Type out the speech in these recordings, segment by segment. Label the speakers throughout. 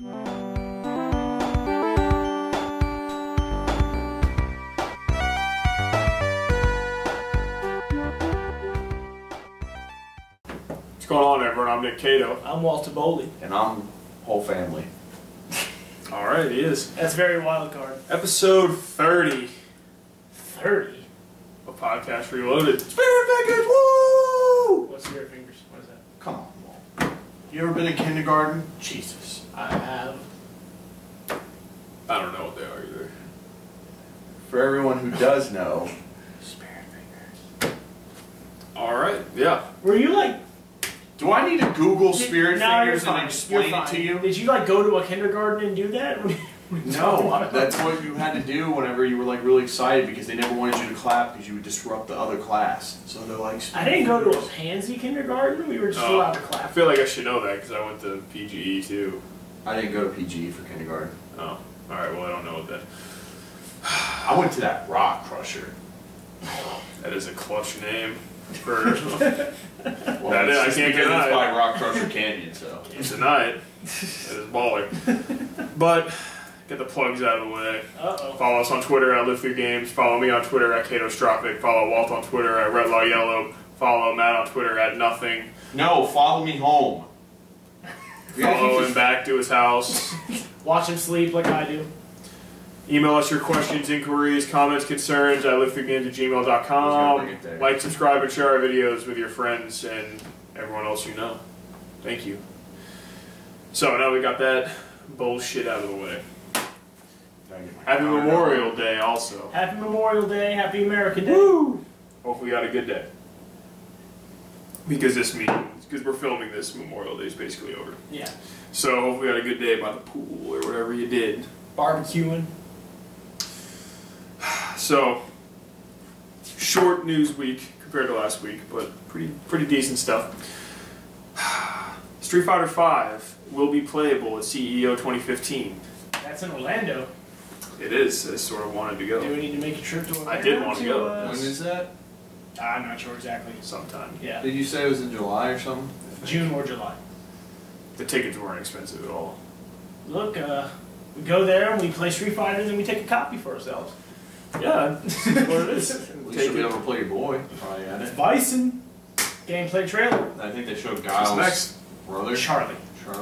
Speaker 1: What's going on, everyone? I'm Nick Cato.
Speaker 2: I'm Walter Bowley.
Speaker 3: And I'm whole family.
Speaker 1: Alright, he is.
Speaker 2: That's very wild card.
Speaker 1: Episode 30.
Speaker 2: 30?
Speaker 1: A podcast reloaded.
Speaker 3: Spirit fingers, woo!
Speaker 2: What's Spirit Fingers? What is that?
Speaker 3: Come on, Walt. You ever been in kindergarten? Jesus.
Speaker 2: I have.
Speaker 1: I don't know what they are either.
Speaker 3: For everyone who does know, Spirit fingers.
Speaker 1: Alright, yeah.
Speaker 2: Were you like...
Speaker 3: Do I need to Google Spirit
Speaker 2: No,
Speaker 3: fingers
Speaker 2: you're
Speaker 3: and
Speaker 2: fine.
Speaker 3: explain
Speaker 2: You're
Speaker 3: it to
Speaker 2: fine.
Speaker 3: you?
Speaker 2: Did you like go to a kindergarten and do that?
Speaker 3: No, that's what you had to do whenever you were like really excited because they never wanted you to clap because you would disrupt the other class. So they're like,
Speaker 2: I didn't go to a pansy kindergarten. We were just allowed to
Speaker 1: I
Speaker 2: clap.
Speaker 1: feel like I should know that because I went to PGE too.
Speaker 3: I didn't go to PGE for kindergarten.
Speaker 1: Oh, alright, well I don't know what that...
Speaker 3: I went to that Rock Crusher.
Speaker 1: That is a clutch name for...
Speaker 3: Well,
Speaker 1: That is, I
Speaker 3: it's
Speaker 1: can't
Speaker 3: because
Speaker 1: deny
Speaker 3: it's
Speaker 1: it.
Speaker 3: by Rock Crusher Canyon, so.
Speaker 1: Can't deny it. That is baller. But, get the plugs out of the way.
Speaker 2: Uh-oh.
Speaker 1: Follow us on Twitter at LiveThroughGames. Follow me on Twitter at Katostropic. Follow Walt on Twitter at RedLawYellow. Follow Matt on Twitter at Nothing.
Speaker 3: No, follow me home.
Speaker 1: Follow him back to his house.
Speaker 2: Watch him sleep like I do.
Speaker 1: Email us your questions, inquiries, comments, concerns at LiveThroughGames@gmail.com. Like, subscribe, and share our videos with your friends and everyone else you know. Thank you. So now we got that bullshit out of the way. Happy Memorial Day also.
Speaker 2: Happy Memorial Day. Happy American Day.
Speaker 1: Woo! Hopefully you had a good day. Because we're filming this, Memorial Day is basically over.
Speaker 2: Yeah.
Speaker 1: So hopefully you had a good day by the pool or whatever you did.
Speaker 2: Barbecuing.
Speaker 1: So, short news week compared to last week, but pretty decent stuff. Street Fighter V will be playable at CEO 2015.
Speaker 2: That's in Orlando.
Speaker 1: It is. I sort of wanted to go.
Speaker 2: Do we need to make a trip to Orlando?
Speaker 1: I did want to go.
Speaker 3: When is that?
Speaker 2: I'm not sure exactly.
Speaker 1: Sometime.
Speaker 2: Yeah.
Speaker 3: Did you say it was in July or something?
Speaker 2: June or July.
Speaker 1: The tickets weren't expensive at all.
Speaker 2: Look, we go there and we play Street Fighters and we take a copy for ourselves.
Speaker 1: Yeah, this is what it is.
Speaker 3: At least you'll be able to play your boy. Probably at it.
Speaker 2: Bison. Gameplay trailer.
Speaker 3: I think they showed
Speaker 1: Who's
Speaker 3: Giles'
Speaker 1: next?
Speaker 3: brother.
Speaker 2: Charlie.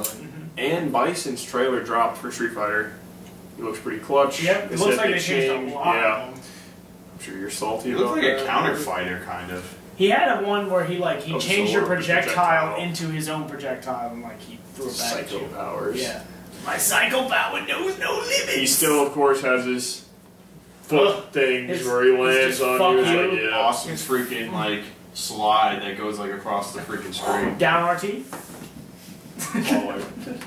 Speaker 1: And Bison's trailer dropped for Street Fighter. He looks pretty clutch.
Speaker 2: Yep, it looks like they changed a lot.
Speaker 1: Yeah. I'm sure you're salty
Speaker 3: He
Speaker 1: about
Speaker 3: looked like
Speaker 1: that.
Speaker 3: a counter fighter, kind of.
Speaker 2: He had a one where he changed your
Speaker 1: Absorbed the
Speaker 2: projectile
Speaker 1: projectile.
Speaker 2: into his own projectile and he threw it back at
Speaker 1: Psycho
Speaker 2: you.
Speaker 1: powers.
Speaker 2: Yeah. My psycho power knows no limits.
Speaker 1: He still, of course, has his foot things
Speaker 2: It's-
Speaker 1: where he
Speaker 2: it's
Speaker 1: lands
Speaker 2: just
Speaker 1: on
Speaker 2: fuck
Speaker 1: you.
Speaker 2: you.
Speaker 1: Like, yeah.
Speaker 3: Awesome freaking slide that goes across the freaking screen.
Speaker 2: Down RT?
Speaker 1: Baller.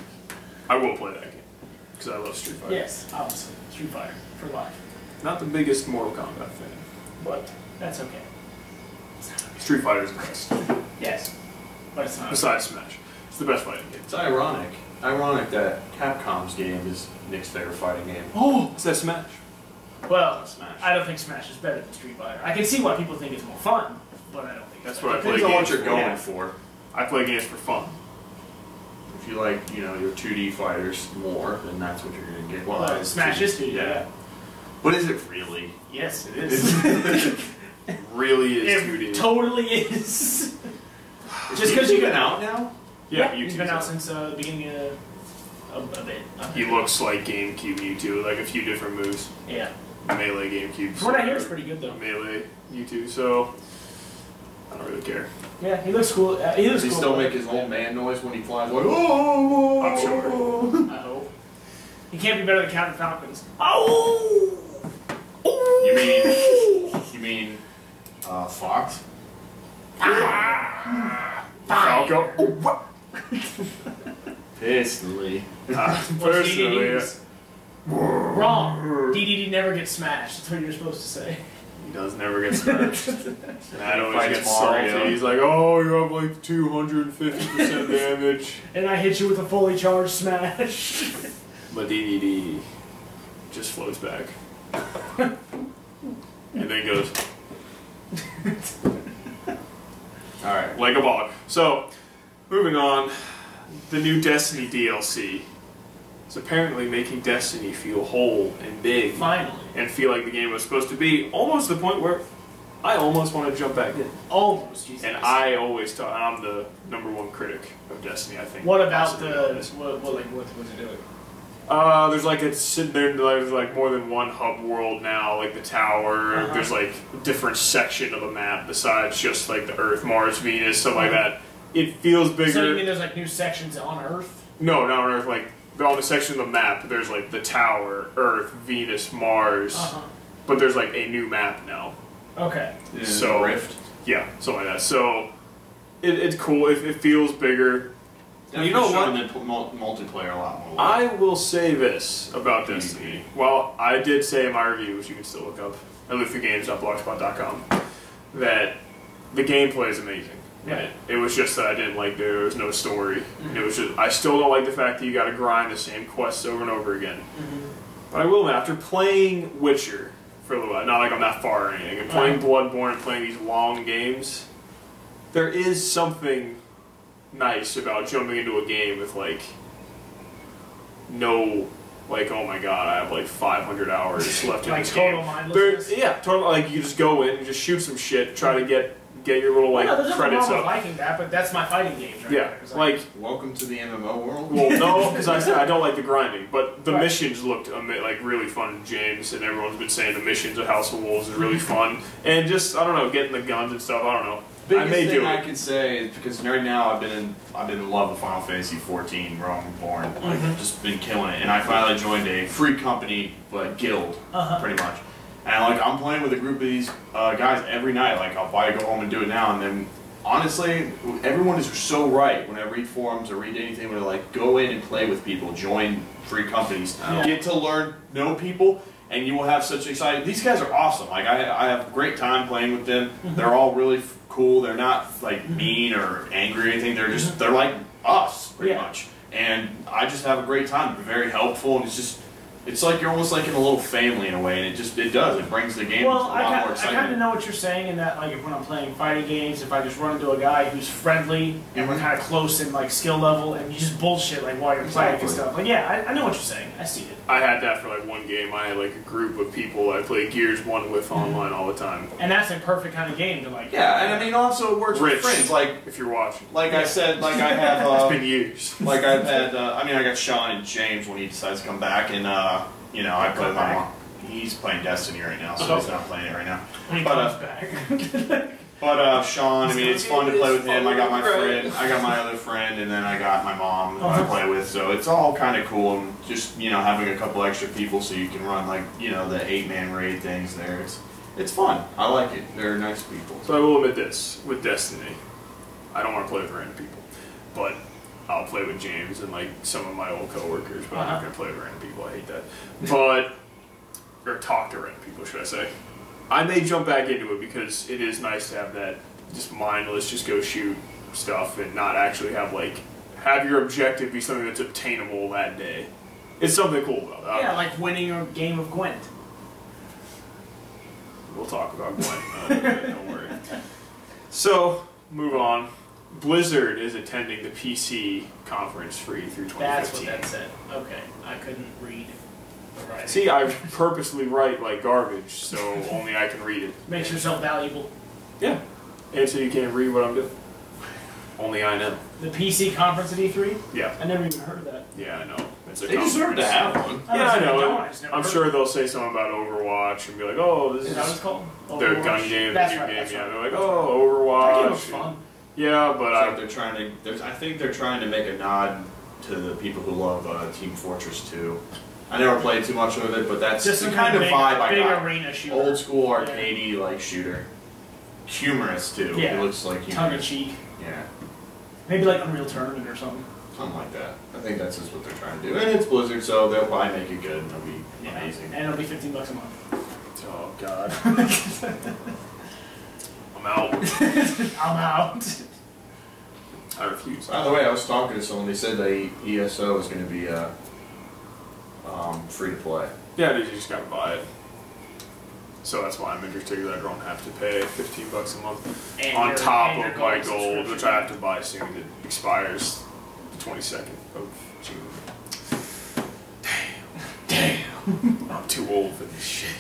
Speaker 1: I will play that game because I love Street Fighter.
Speaker 2: Yes, obviously. Street Fighter for life.
Speaker 1: Not the biggest Mortal Kombat fan,
Speaker 2: But that's okay.
Speaker 1: Street Fighter's the best.
Speaker 2: Yes. But it's not.
Speaker 1: Besides Smash, it's the best fighting game.
Speaker 3: It's ironic. Ironic that Capcom's game is Nick's favorite fighting game.
Speaker 1: Oh, is that Smash?
Speaker 2: Well,
Speaker 3: Smash.
Speaker 2: I don't think Smash is better than Street Fighter. I can see why people think it's more fun, but I don't think
Speaker 1: That's
Speaker 2: it's
Speaker 1: what I play
Speaker 3: Depends on what
Speaker 1: games
Speaker 3: you're
Speaker 1: for.
Speaker 3: going
Speaker 2: Yeah.
Speaker 3: for.
Speaker 1: I play games for fun.
Speaker 3: If you like, your 2D fighters more, then that's what you're going to get. Well,
Speaker 2: Well,
Speaker 3: it's
Speaker 2: Smash
Speaker 3: 2D.
Speaker 2: is 2D, yeah.
Speaker 3: But is it really?
Speaker 2: Yes, it is.
Speaker 1: It really is
Speaker 2: It
Speaker 1: 2D.
Speaker 2: totally is.
Speaker 3: Just because you've been out now?
Speaker 1: Yeah,
Speaker 2: he's
Speaker 1: YouTube's
Speaker 2: been out
Speaker 1: out.
Speaker 2: since the beginning of a bit.
Speaker 1: He looks like GameCube Mewtwo, like a few different moves.
Speaker 2: Yeah.
Speaker 1: Melee GameCube.
Speaker 2: From what I hear, it's pretty good though.
Speaker 1: Melee Mewtwo, so I don't really care.
Speaker 2: Yeah, he looks cool. He looks
Speaker 3: Does he
Speaker 2: cool.
Speaker 3: still make his old man noise when he flies? Like, oh!
Speaker 1: I'm sure.
Speaker 2: I hope. He can't be better than Captain Falcons. Oh!
Speaker 3: You mean Fox?
Speaker 1: Falco.
Speaker 3: Personally.
Speaker 1: Personally,
Speaker 2: Wrong. DDD never gets smashed. That's what you're supposed to say.
Speaker 1: he does never get smashed. And I always
Speaker 3: Fights
Speaker 1: get
Speaker 3: Mario.
Speaker 1: salty. He's like, oh, you have like 250% damage.
Speaker 2: And I hit you with a fully charged smash.
Speaker 1: But DDD just floats back. And then goes. Alright, like a ball. So, moving on. The new Destiny DLC is apparently making Destiny feel whole and big.
Speaker 2: Finally.
Speaker 1: And feel like the game was supposed to be, almost to the point where I almost want to jump back in.
Speaker 2: Almost, Jesus.
Speaker 1: And I always thought, I'm the #1 critic of Destiny, I think.
Speaker 2: What about what's it doing?
Speaker 1: There's like there's like more than one hub world now, like the tower. There's like a different section of the map besides just like the Earth, Mars, Venus, stuff like that. It feels bigger.
Speaker 2: So you mean there's like new sections on Earth?
Speaker 1: No, not on Earth. Like on the section of the map, there's like the tower, Earth, Venus, Mars. But there's like a new map now.
Speaker 2: Okay.
Speaker 1: So
Speaker 3: Rift.
Speaker 1: Yeah, something like that. So it's cool. It feels bigger.
Speaker 3: And you know what? Multiplayer a lot more.
Speaker 1: I will say this about Destiny. Well, I did say in my review, which you can still look up at liftthegames.blogspot.com, that the gameplay is amazing.
Speaker 2: Right.
Speaker 1: It was just that I didn't like there was no story. And it was just I still don't like the fact that you got to grind the same quests over and over again. But I will after playing Witcher for a little while. Not like I'm that far or anything. And playing Bloodborne and playing these long games, there is something nice about jumping into a game with like no like oh my god I have like 500 hours left in
Speaker 2: like
Speaker 1: this
Speaker 2: total
Speaker 1: game.
Speaker 2: mindlessness.
Speaker 1: Yeah, total like you just go in and just shoot some shit, try to get your little like
Speaker 2: there's nothing
Speaker 1: credits
Speaker 2: wrong with
Speaker 1: up.
Speaker 2: liking that, but that's my fighting games right
Speaker 1: Yeah,
Speaker 2: there.
Speaker 1: like
Speaker 3: welcome to the MMO world.
Speaker 1: well no, because I said I don't like the grinding, but the missions looked like really fun. James and everyone's been saying the missions of House of Wolves is really fun, and just I don't know getting the guns and stuff. I don't know.
Speaker 3: Biggest
Speaker 1: I may
Speaker 3: thing
Speaker 1: do
Speaker 3: I
Speaker 1: it.
Speaker 3: could say is because right now I've been in love with Final Fantasy 14, Realm Reborn. Like I've just been killing it, and I finally joined a free company, but guild, pretty much. And like I'm playing with a group of these guys every night. Like I'll probably go home and do it now, and then honestly, everyone is so right when I read forums or read anything where like go in and play with people, join free companies, get to learn, know people. And you will have such exciting. These guys are awesome. Like I have a great time playing with them. They're all really cool. They're not like mean or angry or anything. They're just they're like us pretty much. And I just have a great time. They're very helpful, and it's like you're almost like in a little family in a way. And it brings the game a lot more excitement.
Speaker 2: I kind of know what you're saying in that like when I'm playing fighting games, if I just run into a guy who's friendly and we're kind of close in like skill level, and you just bullshit like while you're playing and stuff. Like yeah, I know what you're saying. I see it.
Speaker 1: I had that for like one game. I had like a group of people I played Gears 1 with online all the time.
Speaker 2: And that's a perfect kind of game to like.
Speaker 3: Yeah, and I mean also it works with friends. Like
Speaker 1: if you're watching.
Speaker 3: Like I said, like I have.
Speaker 1: It's been years.
Speaker 3: Like I've had. I mean I got Sean and James when he decides to come back, and you know I play my mom. He's playing Destiny right now, so he's not playing it right now.
Speaker 2: When he comes back.
Speaker 3: But Sean, I mean, it's fun to play with him. I got my friend, I got my other friend, and then I got my mom who I play with. So it's all kind of cool, and just having a couple extra people so you can run like the 8-man raid things there. It's fun. I like it. They're nice people.
Speaker 1: So I will admit this with Destiny, I don't want to play with random people, but I'll play with James and like some of my old coworkers. But I'm not gonna play with random people. I hate that. But or talk to random people, should I say? I may jump back into it because it is nice to have that just mindless, just go shoot stuff and not actually have your objective be something that's obtainable that day. It's something cool about that.
Speaker 2: Yeah, like winning a game of Gwent.
Speaker 1: We'll talk about Gwent. Don't worry. So, move on. Blizzard is attending the PC conference for E3 2015.
Speaker 2: That's what that said. Okay, I couldn't read. Right.
Speaker 1: See, I purposely write like garbage, so only I can read it.
Speaker 2: Makes yourself valuable.
Speaker 1: Yeah. And so you can't read what I'm doing. Only I know.
Speaker 2: The PC conference at E3?
Speaker 1: Yeah.
Speaker 2: I never even heard of that.
Speaker 1: Yeah, I know. It's a
Speaker 3: they deserve to have one.
Speaker 1: Yeah, I know. I'm sure they'll say something about Overwatch and be like, oh, this is...
Speaker 2: that what it's called?
Speaker 1: Their gun game,
Speaker 2: that's
Speaker 1: the new
Speaker 2: right,
Speaker 1: game.
Speaker 2: that's
Speaker 1: Yeah,
Speaker 2: right.
Speaker 1: they're like, oh, Overwatch.
Speaker 2: That game was fun.
Speaker 1: Yeah, but
Speaker 3: I think they're trying to make a nod to the people who love Team Fortress 2. I never played too much with it, but that's
Speaker 2: just
Speaker 3: the kind of vibe I got.
Speaker 2: Arena shooter.
Speaker 3: Old school arcadey like shooter. Humorous too.
Speaker 2: Yeah.
Speaker 3: It looks like humorous.
Speaker 2: Tongue in cheek.
Speaker 3: Yeah.
Speaker 2: Maybe like Unreal Tournament or something.
Speaker 3: Something like that. I think that's just what they're trying to do. And it's Blizzard, so they'll probably make it good and it'll be amazing.
Speaker 2: And it'll be $15 a month.
Speaker 1: Oh God. I'm out.
Speaker 2: I'm out.
Speaker 1: I refuse.
Speaker 3: By the way, I was talking to someone. They said that ESO is going to be free to play.
Speaker 1: Yeah, you just gotta buy it. So that's why I'm interested, because I don't have to pay $15 a month
Speaker 2: And
Speaker 1: on top
Speaker 2: your
Speaker 1: of my gold,
Speaker 2: subscription.
Speaker 1: which I have to buy soon. It expires the 22nd of June. I'm too old for this shit.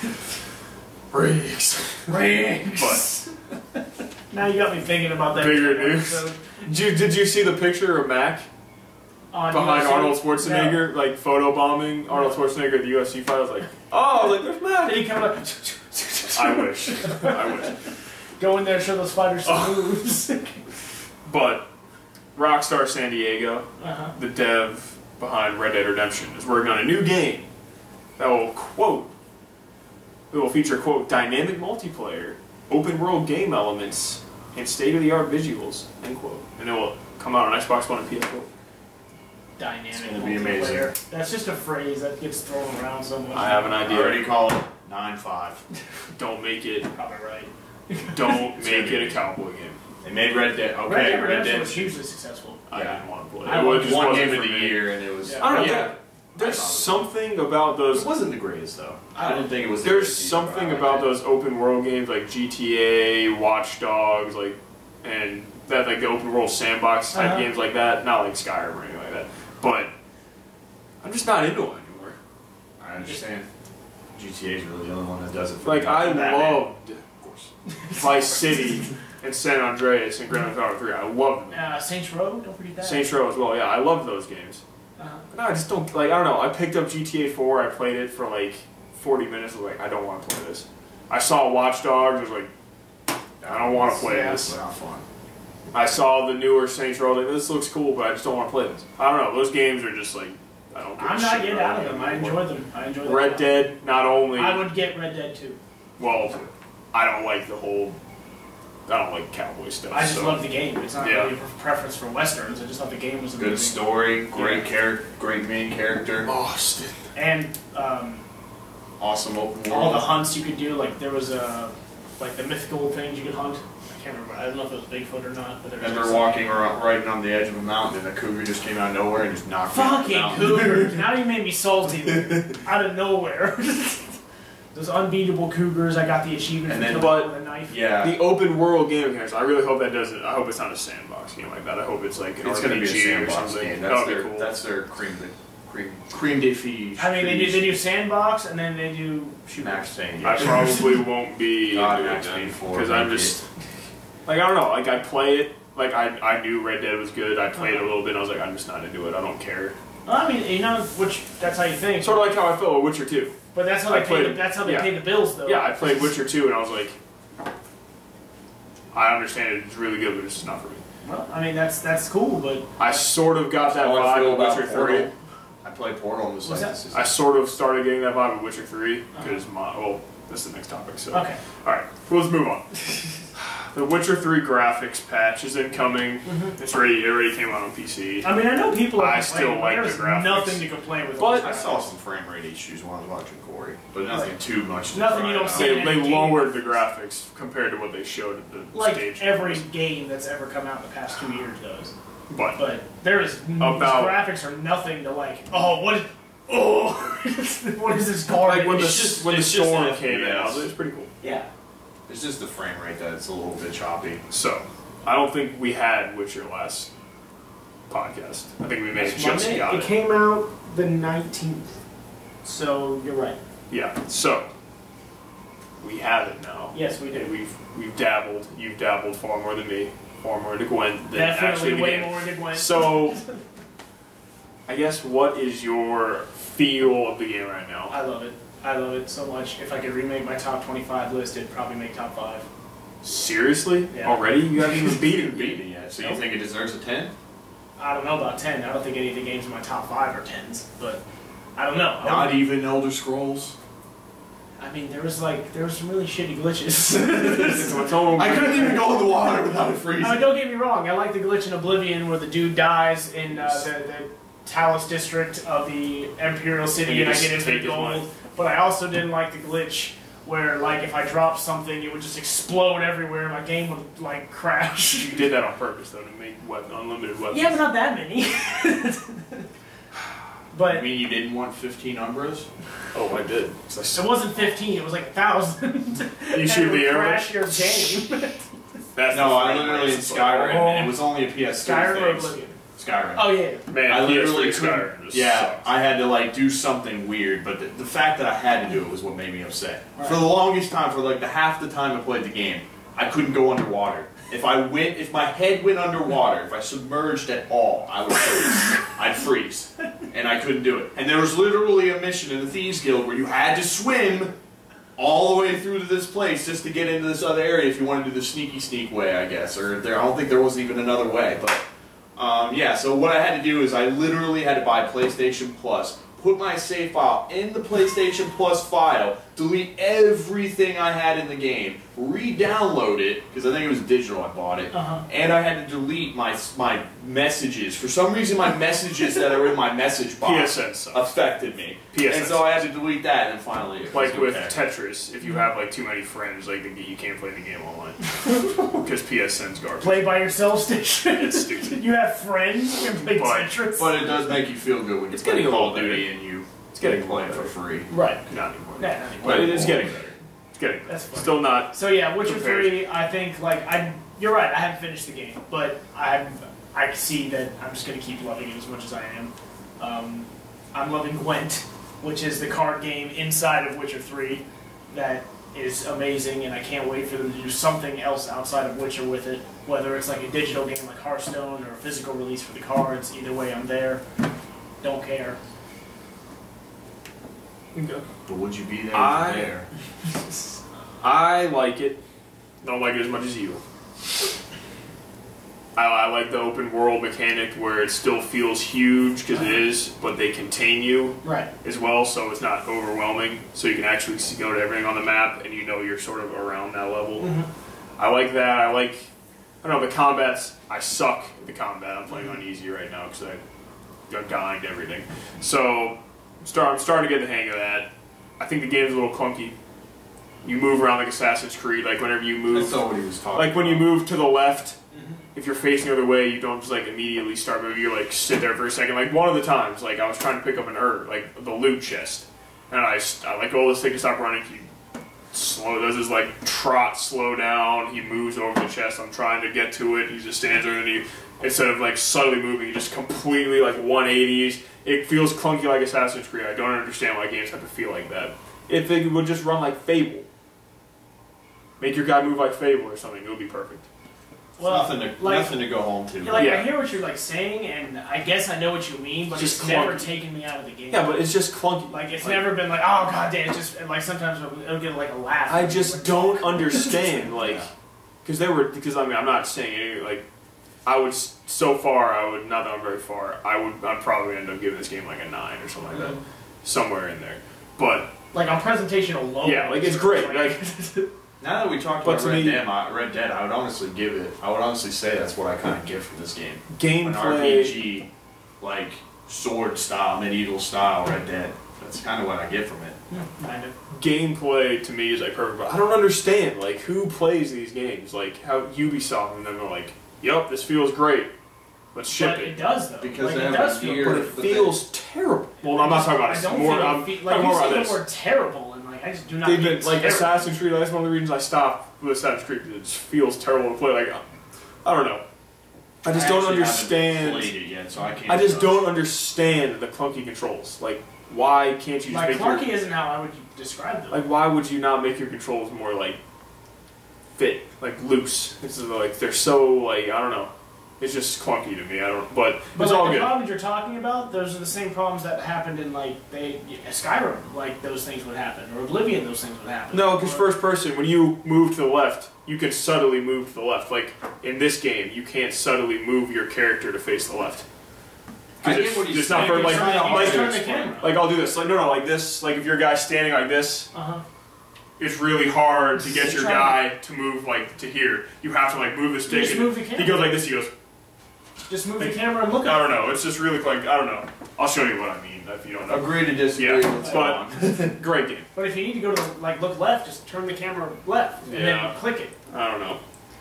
Speaker 1: Riggs. But
Speaker 2: now you got me thinking about that.
Speaker 1: Bigger news. Did you see the picture of Mac behind Arnold Schwarzenegger, like photobombing Arnold Schwarzenegger at the UFC fight? I was like, oh, like there's Mac.
Speaker 2: Then he come up.
Speaker 1: I wish. I wish.
Speaker 2: Go in there, show those fighters some moves.
Speaker 1: But Rockstar San Diego, the dev behind Red Dead Redemption, is working on a new game that will feature, quote, dynamic multiplayer, open world game elements, and state-of-the-art visuals, end quote. And it will come out on Xbox One and PS4.
Speaker 2: Dynamic
Speaker 3: It's going to be amazing.
Speaker 2: That's just a phrase that gets thrown around so much.
Speaker 1: I have an idea.
Speaker 3: I already call it 9-5.
Speaker 1: Don't make it.
Speaker 2: Probably right.
Speaker 1: Don't make it a cowboy game.
Speaker 3: They made Red Dead. Okay,
Speaker 2: Red Dead
Speaker 3: Red Dead
Speaker 2: was hugely successful.
Speaker 1: I didn't want to play it.
Speaker 2: I
Speaker 1: It
Speaker 2: was
Speaker 1: just
Speaker 3: one
Speaker 1: wasn't
Speaker 3: game of
Speaker 1: for
Speaker 3: the
Speaker 1: me.
Speaker 3: year, and it was.
Speaker 1: I don't know.
Speaker 3: Yeah.
Speaker 1: There's something about those.
Speaker 3: It wasn't the greatest though. I didn't think it was.
Speaker 1: There's something about those open world games like GTA, Watch Dogs, like, and that like the open world sandbox type games like that. Not like Skyrim or anything like that. But I'm just not into it anymore.
Speaker 3: I understand. GTA is really the only one that does it. For
Speaker 1: Like
Speaker 3: me.
Speaker 1: I loved, of course, Vice City and San Andreas and Grand Theft Auto 3. I loved them.
Speaker 2: Saints Row, don't forget that.
Speaker 1: Saints Row as well. Yeah, I loved those games. No, I just don't, like, I don't know, I picked up GTA 4, I played it for like 40 minutes, I was like, I don't want to play this. I saw Watch Dogs, I was like, I don't want to play this.
Speaker 3: Not fun.
Speaker 1: I saw the newer Saints Row, like, this looks cool, but I just don't want to play this. I don't know, those games are just like, I don't give
Speaker 2: I'm
Speaker 1: a
Speaker 2: not
Speaker 1: shit
Speaker 2: getting
Speaker 1: about
Speaker 2: out of them, I enjoy them. I enjoy them.
Speaker 1: Red Dead, not only,
Speaker 2: I would get Red Dead too.
Speaker 1: well, I don't like the whole, I don't like cowboy stuff.
Speaker 2: I just
Speaker 1: so.
Speaker 2: love the game. It's not really a preference for westerns. I just thought the game was amazing.
Speaker 3: Good story, great character, great main character.
Speaker 1: Austin.
Speaker 2: And
Speaker 3: awesome open world.
Speaker 2: all the hunts you could do. Like there was like the mythical things you could hunt. I can't remember. I don't know if it was Bigfoot or not. But
Speaker 3: and they're walking around, riding on the edge of a mountain, and a cougar just came out of nowhere and just knocked me off the
Speaker 2: fucking
Speaker 3: mountain.
Speaker 2: cougar! Now you made me salty. Out of nowhere. Those unbeatable cougars. I got the achievement
Speaker 3: And
Speaker 2: for
Speaker 3: then-
Speaker 2: killing them with a knife.
Speaker 3: Yeah.
Speaker 1: The open world game mechanics, I really hope that doesn't, I hope it's not a sandbox game like that. I hope it's like an
Speaker 3: It's
Speaker 1: RPG
Speaker 3: going to be a
Speaker 1: or
Speaker 3: sandbox
Speaker 1: something.
Speaker 3: game.
Speaker 1: That would be cool.
Speaker 3: That's their cream de fiche.
Speaker 2: I mean, they do sandbox and then they do shoot.
Speaker 3: Max Payne.
Speaker 1: I probably won't be
Speaker 3: God, Max Payne 4.
Speaker 1: because I'm just like, I don't know, like I play it, like I knew Red Dead was good. I played it a little bit and I was like, I'm just not into it. I don't care.
Speaker 2: Well, I mean, you know, that's how you think.
Speaker 1: Sort of like how I felt with Witcher 2.
Speaker 2: But that's how they pay the bills, though.
Speaker 1: Yeah, I played Witcher 2 and I was like, I understand it's really good, but it's just not for me.
Speaker 2: Well, I mean, that's cool, but
Speaker 1: I sort of got that
Speaker 3: How I
Speaker 1: vibe
Speaker 3: feel
Speaker 1: with
Speaker 3: about
Speaker 1: Witcher 3.
Speaker 3: Portal. I played Portal and was
Speaker 2: What's
Speaker 3: like,
Speaker 2: that?
Speaker 3: this is
Speaker 1: I sort of started getting that vibe with Witcher 3 because well, that's the next topic. So
Speaker 2: okay.
Speaker 1: All right, well, let's move on. The Witcher 3 graphics patch is incoming. It's ready. It already came out on PC.
Speaker 2: I mean, I know people are
Speaker 1: I still like the
Speaker 2: There's
Speaker 1: graphics.
Speaker 2: nothing to complain with.
Speaker 1: But
Speaker 3: I saw some frame rate issues when I was watching Corey, but nothing too much.
Speaker 2: Nothing you don't see.
Speaker 1: They lowered the graphics compared to what they showed at the
Speaker 2: like
Speaker 1: stage.
Speaker 2: every game that's ever come out in the past 2 years does.
Speaker 1: But
Speaker 2: there is these graphics are nothing to like. Oh, what is this garbage?
Speaker 1: like when the storm
Speaker 3: just
Speaker 1: came
Speaker 3: FPS.
Speaker 1: out, it was pretty cool.
Speaker 2: Yeah.
Speaker 3: It's just the frame rate that's a little bit choppy.
Speaker 1: So I don't think we had Witcher last podcast. I think we may have just got
Speaker 2: It came out the 19th. So you're right.
Speaker 1: Yeah. So we have it now.
Speaker 2: Yes, we do.
Speaker 1: And we've dabbled. You've dabbled far more than me. Far more than Gwen. Than
Speaker 2: Definitely
Speaker 1: actually the
Speaker 2: way
Speaker 1: game.
Speaker 2: more than Gwen.
Speaker 1: So I guess what is your feel of the game right now?
Speaker 2: I love it. I love it so much. If I could remake my top 25 list, it'd probably make top 5.
Speaker 1: Seriously?
Speaker 2: Yeah.
Speaker 1: Already? You haven't even beaten
Speaker 3: Beat
Speaker 1: me.
Speaker 3: it yet. So you think it deserves a 10?
Speaker 2: I don't know about 10. I don't think any of the games in my top 5 are 10s, but I don't know.
Speaker 3: Not even Elder Scrolls.
Speaker 2: I mean, there was some really shitty glitches.
Speaker 3: I couldn't even go in the water without it freezing.
Speaker 2: I mean, don't get me wrong. I like the glitch in Oblivion where the dude dies in the Talos district of the Imperial City and I get infinite gold. But I also didn't like the glitch where, like, if I dropped something, it would just explode everywhere and my game would, like, crash.
Speaker 1: You did that on purpose, though, to make unlimited weapons.
Speaker 2: Yeah, but not that many. But
Speaker 3: I mean, you didn't want 15 Umbras?
Speaker 1: Oh, I did.
Speaker 2: it wasn't 15, it was like 1,000.
Speaker 1: You shoot the arrow?
Speaker 2: Crash your game.
Speaker 1: That's
Speaker 3: No,
Speaker 1: the
Speaker 3: I
Speaker 1: frame
Speaker 3: literally
Speaker 1: rate.
Speaker 3: in Skyrim, and it was only a PS3
Speaker 2: Skyrim or
Speaker 3: thing.
Speaker 2: Oblivion?
Speaker 3: Skyrim.
Speaker 2: Oh yeah.
Speaker 1: Man,
Speaker 3: I literally
Speaker 1: Skyrim just
Speaker 3: sucked. I had to like do something weird, but the fact that I had to do it was what made me upset. Right. For the longest time, for like the half the time I played the game, I couldn't go underwater. If my head went underwater, if I submerged at all, I would freeze. I'd freeze, and I couldn't do it. And there was literally a mission in the Thieves Guild where you had to swim all the way through to this place just to get into this other area if you wanted to do the sneak way, I guess. Or I don't think there was even another way, but yeah. So what I had to do is I literally had to buy PlayStation Plus, put my save file in the PlayStation Plus file, delete everything I had in the game, re-download it, because I think it was digital I bought it, and I had to delete my messages. For some reason my messages that are in my message box affected me. And so I had to delete that, and finally it was
Speaker 1: like with Tetris, if you have like too many friends, like you can't play the game online. Because PSN's garbage.
Speaker 2: Play by yourself station.
Speaker 1: It's stupid.
Speaker 2: You have friends who can play Tetris.
Speaker 3: But it does make you feel good when you're playing Call of Duty and it's getting played for free.
Speaker 2: Right.
Speaker 1: Not anymore.
Speaker 2: Not anymore.
Speaker 1: But it is getting better. It's getting better.
Speaker 2: That's fun.
Speaker 1: Still not.
Speaker 2: So yeah, Witcher 3, I think, like, you're right, I haven't finished the game, but I see that I'm just going to keep loving it as much as I am. I'm loving Gwent, which is the card game inside of Witcher 3 that is amazing, and I can't wait for them to do something else outside of Witcher with it, whether it's like a digital game like Hearthstone or a physical release for the cards. Either way, I'm there. Don't care.
Speaker 3: But would you be there if you're there?
Speaker 1: I like it. Don't like it as much as you. I like the open world mechanic where it still feels huge, because it is, but they contain you as well, so it's not overwhelming. So you can actually go to everything on the map, and you know you're sort of around that level. I like that. I don't know, the combats, I suck at the combat. I'm playing on easy right now because I'm dying to everything. So I'm starting to get the hang of that. I think the game's a little clunky. You move around like Assassin's Creed, like whenever you move.
Speaker 3: That's not what he was talking
Speaker 1: like when
Speaker 3: about.
Speaker 1: you move to the left, if you're facing the other way, you don't just like immediately start moving. You like sit there for a second. Like one of the times, like I was trying to pick up an herb, like the loot chest, and I like all this thing to stop running. He does his like trot, slow down. He moves over the chest. I'm trying to get to it. He just stands there, and he, instead of like subtly moving, he just completely like 180s. It feels clunky like Assassin's Creed. I don't understand why games have to feel like that. If they would just run like Fable, make your guy move like Fable or something, it would be perfect.
Speaker 2: Well,
Speaker 3: nothing to go home to.
Speaker 2: Like, I hear what you're like saying, and I guess I know what you mean, but
Speaker 1: just
Speaker 2: it's never taken me out of the game.
Speaker 1: Yeah, but it's just clunky.
Speaker 2: Like it's never been like, oh god damn, it's just like sometimes it'll get like a laugh.
Speaker 1: I just don't understand, like, because I mean, I'm not saying anything, like, so far, not that I'm very far, I'd probably end up giving this game like a 9 or something like that. Somewhere in there. But
Speaker 2: like on presentation alone.
Speaker 1: Yeah, like it's great. Like
Speaker 3: now that we talked about Red Dead, I would honestly say that's what I kind of get from this game.
Speaker 1: Gameplay.
Speaker 3: An RPG, like sword style, medieval style Red Dead. That's kind of what I get from it.
Speaker 2: Kind of.
Speaker 1: Gameplay to me is like perfect, but I don't understand like who plays these games. Like how Ubisoft and them are like, "Yup, this feels great. Let's ship it."
Speaker 2: It does though.
Speaker 3: Because
Speaker 2: like, it does feel,
Speaker 1: but it feels terrible. Well, I'm not talking about it. I'm talking more about this.
Speaker 2: We're terrible, and like I just do not.
Speaker 1: They've been like Assassin's Creed. That's one of the reasons I stopped with Assassin's Creed. It just feels terrible to play. Like I don't know. I just don't understand.
Speaker 3: Played it yet, so I can't.
Speaker 1: I just don't understand the clunky controls. Like, why can't you just make
Speaker 2: clunky isn't how I would describe them.
Speaker 1: Like, why would you not make your controls more like fit, like loose? It's like they're so like I don't know. It's just clunky to me. I don't. But it's
Speaker 2: like,
Speaker 1: all good.
Speaker 2: The problems you're talking about, those are the same problems that happened in like Skyrim. Like those things would happen, or Oblivion. Those things would happen.
Speaker 1: No, because first person, when you move to the left, you can subtly move to the left. Like in this game, you can't subtly move your character to face the left.
Speaker 3: I get what he's saying.
Speaker 1: Not for,
Speaker 2: turn the camera.
Speaker 1: Like I'll do this. Like no, like this. Like if your guy's standing like this. It's really hard to get your guy to move like to here. You have to like move the stick.
Speaker 2: Just move the camera.
Speaker 1: He goes like this. He goes.
Speaker 2: Just move the camera and look at it.
Speaker 1: I don't know. It's just really like I don't know. I'll show you what I mean if you don't know.
Speaker 3: Agree to disagree.
Speaker 1: Yeah, but great game.
Speaker 2: But if you need to go to look left, just turn the camera left and then click it.
Speaker 1: I don't know.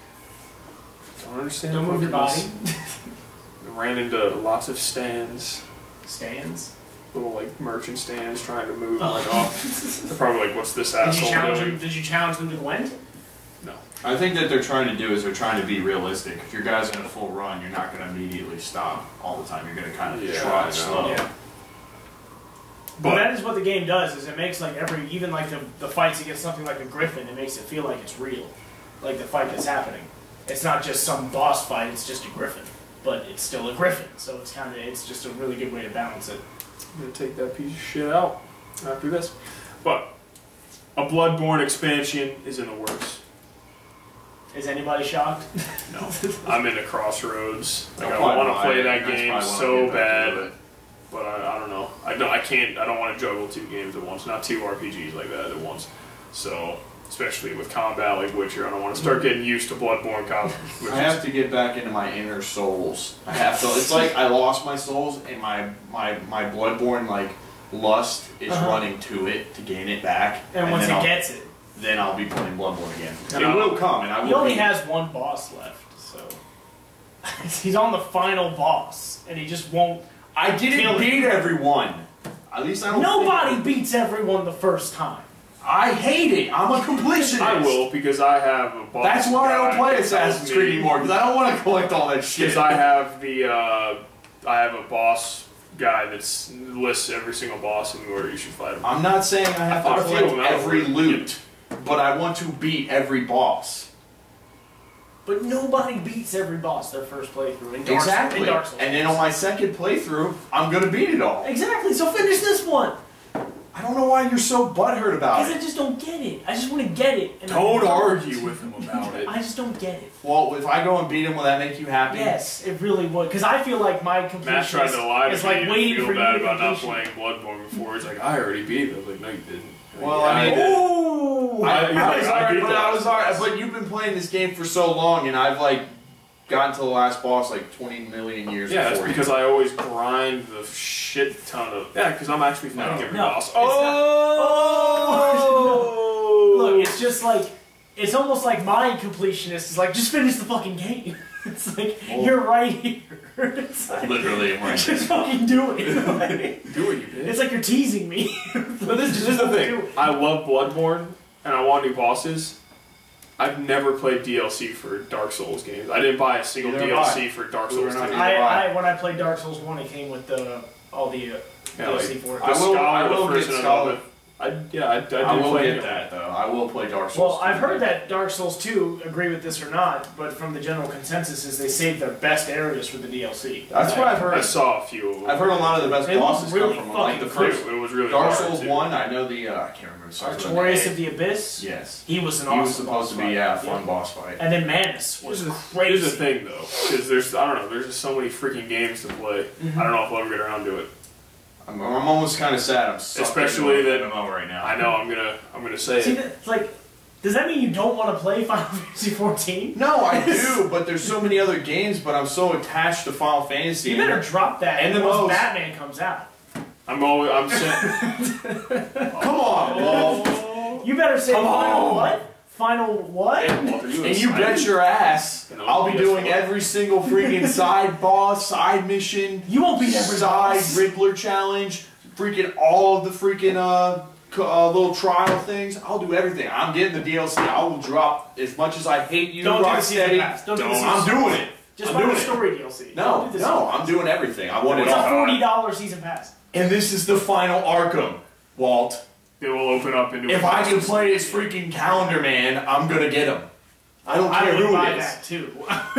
Speaker 1: Don't understand.
Speaker 2: Don't move your body.
Speaker 1: Ran into lots of stands.
Speaker 2: Stands?
Speaker 1: Little like merchant stands trying to move like off. They're probably like, what's this asshole doing?
Speaker 2: Did you challenge them to Gwent?
Speaker 1: No.
Speaker 3: I think that they're trying to do is they're trying to be realistic. If your guy's in a full run, you're not going to immediately stop all the time. You're going to kind of trot slow.
Speaker 2: Yeah. But that is what the game does, is it makes like even like the fights against something like a griffin, it makes it feel like it's real. Like the fight that's happening. It's not just some boss fight, it's just a griffin. But it's still a griffin, so it's just a really good way to balance it.
Speaker 1: I'm going to take that piece of shit out after this. But a Bloodborne expansion is in the works.
Speaker 2: Is anybody shocked?
Speaker 1: No. I'm in the crossroads. Like, I want to play that game so bad. But I don't know. I don't want to juggle 2 games at once. Not 2 RPGs like that at once. So, especially with combat like Witcher, I don't want to start getting used to Bloodborne combat.
Speaker 3: I have to get back into my inner souls. I have to. It's like I lost my souls, and my Bloodborne like lust is running to it to gain it back.
Speaker 2: And once it gets it,
Speaker 3: then I'll be playing Bloodborne again. And it will come, and I will.
Speaker 2: He only has 1 boss left, so he's on the final boss, and he just won't.
Speaker 3: I didn't beat everyone. At least I don't.
Speaker 2: Nobody beats everyone the first time.
Speaker 3: I hate it. I'm a completionist.
Speaker 1: I will, because I have a boss.
Speaker 3: That's why I don't play Assassin's Creed anymore, because I don't want to collect all that shit.
Speaker 1: Because I have a boss guy that lists every single boss and where you should fight him.
Speaker 3: I'm not saying I have to collect every loot, but I want to beat every boss.
Speaker 2: But nobody beats every boss their first playthrough in Dark Souls.
Speaker 3: And then on my second playthrough, I'm going to beat it all.
Speaker 2: Exactly, so finish this one.
Speaker 3: I don't know why you're so butthurt about it.
Speaker 2: Because I just don't get it. I just want to get it. And
Speaker 1: don't argue with him about it.
Speaker 2: I just don't get it.
Speaker 3: Well, if I go and beat him, will that make you happy?
Speaker 2: Yes, it really would. Because I feel like my completion
Speaker 1: Matt tried to lie to
Speaker 2: is like waiting for you to
Speaker 1: feel bad about not playing Bloodborne before. He's like, I already beat it. I was like, no, you didn't.
Speaker 3: Well, I mean,
Speaker 1: I was alright.
Speaker 3: But you've been playing this game for so long, and I've like gotten to the last boss like 20 million years before.
Speaker 1: Yeah, that's because I always grind the shit ton of. Yeah, because I'm actually fighting every boss.
Speaker 2: Look, it's just like it's almost like my completionist is like, just finish the fucking game. It's like you're right here. It's like,
Speaker 3: literally, I'm right here.
Speaker 2: Just fucking do it.
Speaker 1: Do what you did.
Speaker 2: It's like you're teasing me.
Speaker 1: But this is the thing. I love Bloodborne, and I want new bosses. I've never played DLC for Dark Souls games. I didn't buy a single DLC for Dark Souls 2.
Speaker 2: When I played Dark Souls 1, it came with all the DLC for it.
Speaker 3: I will get Scholar.
Speaker 1: I will get
Speaker 3: that, though. I will play Dark Souls 2.
Speaker 2: Well, I've heard that Dark Souls 2, agree with this or not, but from the general consensus is they saved their best areas for the DLC.
Speaker 3: That's what I've heard.
Speaker 1: I saw a few of them.
Speaker 3: I've heard a lot of the best bosses
Speaker 2: really
Speaker 3: come from like the first.
Speaker 1: It was really
Speaker 3: Dark Souls 1, I know the, I can't remember.
Speaker 2: Artorias of the Abyss?
Speaker 3: Yes.
Speaker 2: He was an awesome
Speaker 3: He was supposed to be, a fun boss fight.
Speaker 2: And then Manus was crazy.
Speaker 1: Here's the thing, though, because there's just so many freaking games to play. I don't know if I'll ever get around to it.
Speaker 3: I'm almost kind of sad. I'm
Speaker 1: especially that
Speaker 3: MMO right now.
Speaker 1: I know I'm gonna say
Speaker 2: See,
Speaker 1: it.
Speaker 2: it's like, does that mean you don't want to play Final Fantasy 14?
Speaker 3: No, I do, but there's so many other games. But I'm so attached to Final Fantasy.
Speaker 2: You better drop that. And once Batman comes out.
Speaker 1: I'm saying.
Speaker 3: Come on, Wolf.
Speaker 2: You better say final what? Final what?
Speaker 3: And you bet your ass I'll be doing every single freaking side boss, side mission.
Speaker 2: You won't beat every
Speaker 3: side Riddler challenge, freaking all of the freaking little trial things. I'll do everything. I'm getting the DLC. I will drop as much as I hate you, Rocksteady. I'm doing it.
Speaker 2: Just buy the story DLC.
Speaker 3: No, I'm doing everything. I want it all.
Speaker 2: It's a $40 season pass.
Speaker 3: And this is the final Arkham, Walt.
Speaker 1: It will open up into.
Speaker 3: If I can play as freaking Calendar Man, I'm gonna get him. I don't care who it is.
Speaker 2: That too.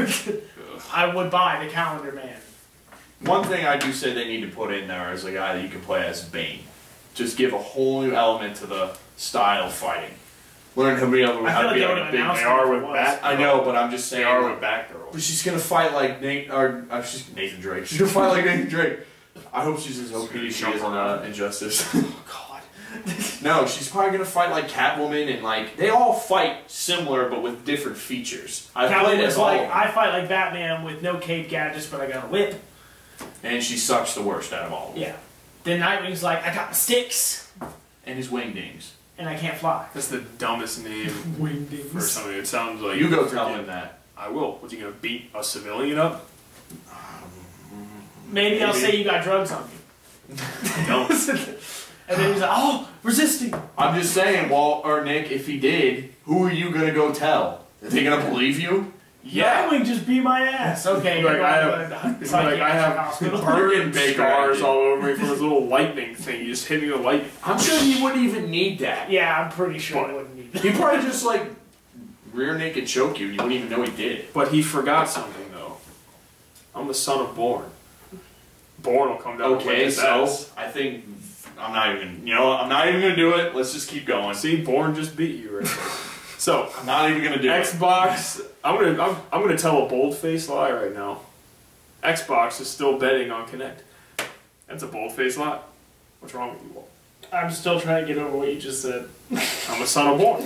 Speaker 2: I would buy the Calendar Man.
Speaker 3: One thing I do say they need to put in there is a guy that you can play as Bane. Just give a whole new element to the style of fighting. Learn how to be able to be like a big.
Speaker 1: They are with Batgirl.
Speaker 3: I know, but I'm just saying.
Speaker 1: They are with Batgirl.
Speaker 3: But she's gonna fight like Nathan Drake. She's gonna fight like Nathan Drake. I hope she's as OP as she is on Injustice.
Speaker 2: Oh God.
Speaker 3: No, she's probably gonna fight like Catwoman and like they all fight similar but with different features. I
Speaker 2: fight like Batman with no cape gadgets, but I got a whip.
Speaker 3: And she sucks the worst out of all of them.
Speaker 2: Yeah. Then Nightwing's like, I got my sticks.
Speaker 3: And his wingdings.
Speaker 2: And I can't fly.
Speaker 1: That's the dumbest name
Speaker 2: Wingdings.
Speaker 1: for something. It sounds like
Speaker 3: you go tell him that.
Speaker 1: I will. Was he gonna beat a civilian up?
Speaker 2: Maybe I'll say you got drugs on you.
Speaker 1: Don't.
Speaker 2: And then he's like, oh, resisting.
Speaker 3: I'm just saying, Walt or Nick, if he did, who are you gonna go tell? Are they gonna believe you?
Speaker 2: Yeah. That would just be my ass. Okay.
Speaker 1: Like I have burning scars all over me from this little lightning thing. You just hit me with lightning.
Speaker 3: I'm sure he wouldn't even need that.
Speaker 2: Yeah, I'm pretty sure he wouldn't need that.
Speaker 3: He'd probably just like rear naked choke you and you wouldn't even know he did it.
Speaker 1: But he forgot something though. I'm the son of Born. Born will come down.
Speaker 3: Okay, so I think I'm not even. You know what? I'm not even gonna do it. Let's just keep going.
Speaker 1: See, Born just beat you right there. So
Speaker 3: I'm not even gonna do
Speaker 1: Xbox. I'm gonna tell a bold-faced lie right now. Xbox is still betting on Kinect. That's a bold-faced lie. What's wrong with you, Walt?
Speaker 2: I'm still trying to get over what you just said.
Speaker 1: I'm a son of Born.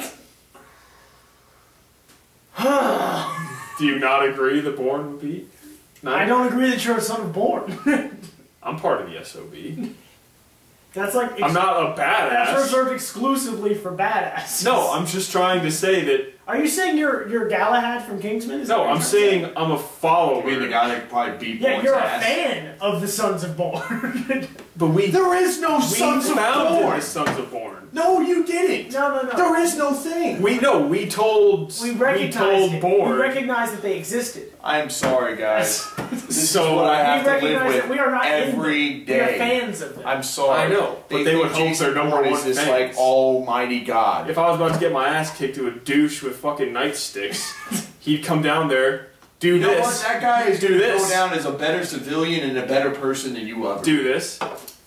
Speaker 1: Do you not agree that Born would beat? No?
Speaker 2: I don't agree that you're a son of Born.
Speaker 1: I'm part of the SOB.
Speaker 2: That's like
Speaker 1: I'm not a badass.
Speaker 2: That's reserved exclusively for badasses.
Speaker 1: No, I'm just trying to say that.
Speaker 2: Are you saying you're Galahad from Kingsman?
Speaker 1: No, I'm saying I'm a follower.
Speaker 3: I mean, the guy that probably beat
Speaker 2: Yeah,
Speaker 3: Born's
Speaker 2: you're
Speaker 3: ass.
Speaker 2: a fan of the Sons of Born.
Speaker 1: But
Speaker 3: there is no Sons of Born.
Speaker 1: The Sons of Born.
Speaker 3: No, you didn't.
Speaker 2: No.
Speaker 3: There is no thing.
Speaker 1: We told Born.
Speaker 2: We recognize that they existed.
Speaker 3: I am sorry, guys. This
Speaker 1: So
Speaker 3: is what I have to live with
Speaker 2: we are not
Speaker 3: every day.
Speaker 2: We are fans of them.
Speaker 3: I'm sorry.
Speaker 1: I know, but they would hope their number one
Speaker 3: is this
Speaker 1: fans.
Speaker 3: like almighty God.
Speaker 1: If I was about to get my ass kicked to a douche with fucking nightsticks, he'd come down there, do
Speaker 3: You know
Speaker 1: this.
Speaker 3: what? That guy is
Speaker 1: do
Speaker 3: going to
Speaker 1: this.
Speaker 3: go down as a better civilian and a better person than you ever.
Speaker 1: Do this.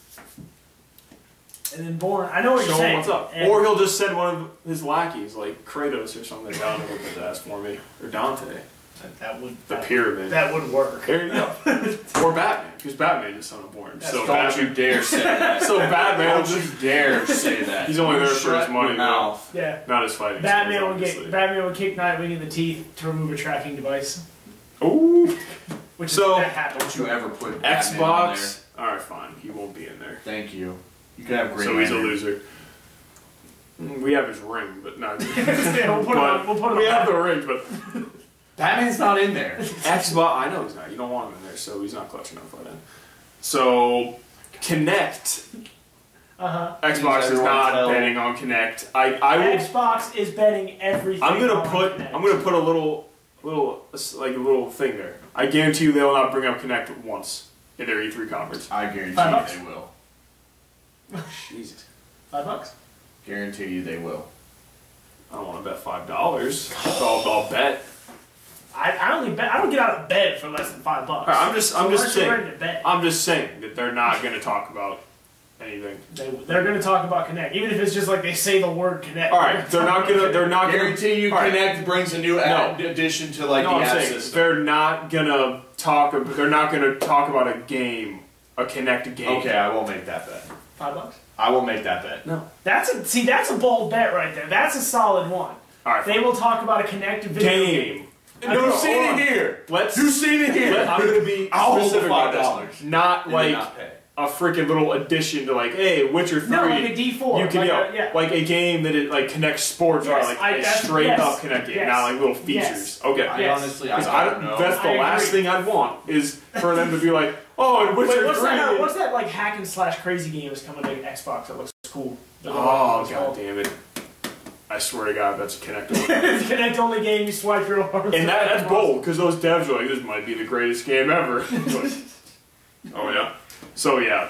Speaker 2: And then Born, I know what
Speaker 1: Show
Speaker 2: you're saying.
Speaker 1: him what's up.
Speaker 2: And
Speaker 1: or he'll just send one of his lackeys, like Kratos or something, down to whip his ass for me. Or Dante. The pyramid.
Speaker 2: That would work.
Speaker 1: There you go. Or Batman, because Batman is Son of Born. So
Speaker 3: don't you dare say that.
Speaker 1: So Batman
Speaker 3: Don't you dare say that.
Speaker 1: He's only there for his money, though.
Speaker 2: Yeah.
Speaker 1: Not his fighting
Speaker 2: Batman
Speaker 1: skills,
Speaker 2: Batman would kick Nightwing in the teeth to remove a tracking device.
Speaker 1: Ooh.
Speaker 2: Which
Speaker 1: So,
Speaker 2: that happens.
Speaker 3: Don't you ever put Batman on
Speaker 1: Xbox. Alright, fine. He won't be in there.
Speaker 3: there. Thank you. You can have Green
Speaker 1: So he's a
Speaker 3: Lantern.
Speaker 1: loser. We have his ring, but not.
Speaker 2: Yeah, we'll put him
Speaker 1: we have the ring, but
Speaker 3: Batman's not in there.
Speaker 1: Xbox. I know he's not. You don't want him in there, so he's not clutch enough right now. So Kinect. Xbox is not betting on Kinect. I will.
Speaker 2: Xbox is betting everything.
Speaker 1: I'm gonna
Speaker 2: on
Speaker 1: put.
Speaker 2: Kinect.
Speaker 1: I'm gonna put a little thing there. I guarantee you they will not bring up Kinect once in their E3 conference.
Speaker 3: I guarantee
Speaker 2: $5.
Speaker 3: you they will.
Speaker 1: Jesus.
Speaker 2: $5.
Speaker 3: Guarantee you they will.
Speaker 1: I don't want to bet $5. I'll bet.
Speaker 2: I only bet. I don't get out of bed for less than $5.
Speaker 1: Right, I'm just saying.
Speaker 2: Ready to bet.
Speaker 1: I'm just saying that they're not going to talk about anything.
Speaker 2: They're going to talk about Kinect, even if it's just like they say the word Kinect.
Speaker 1: All right, they're not going to. They're not going to
Speaker 3: Guarantee you Kinect brings a new addition to like the app system.
Speaker 1: They're not going to talk. They're not going to talk about a game, a Kinect game.
Speaker 3: Okay, I will make that bet.
Speaker 2: $5.
Speaker 3: I will make that bet.
Speaker 1: No.
Speaker 2: That's a bold bet right there. That's a solid one.
Speaker 1: All right.
Speaker 2: They will talk about a Kinect video game.
Speaker 3: You've seen it here.
Speaker 1: You've
Speaker 3: seen it here.
Speaker 1: I'm going to be
Speaker 3: I'll hold
Speaker 1: specific about
Speaker 3: $5.
Speaker 1: this. Not like a freaking little addition to like, hey, Witcher 3.
Speaker 2: No, like a D4.
Speaker 1: You can, like a game that it like connects sports or like a straight up connect game, not like little features. Okay.
Speaker 3: I honestly, I don't know.
Speaker 1: That's the last thing I'd want is for them to be like, oh, and Witcher 3.
Speaker 2: What's that like hack and slash crazy game that's coming to Xbox that looks cool?
Speaker 1: Oh, god damn it. I swear to God, that's a Kinect only.
Speaker 2: It's a Kinect only game, you swipe real hard.
Speaker 1: And that's bold, because those devs are like, this might be the greatest game ever. But, oh yeah. So yeah.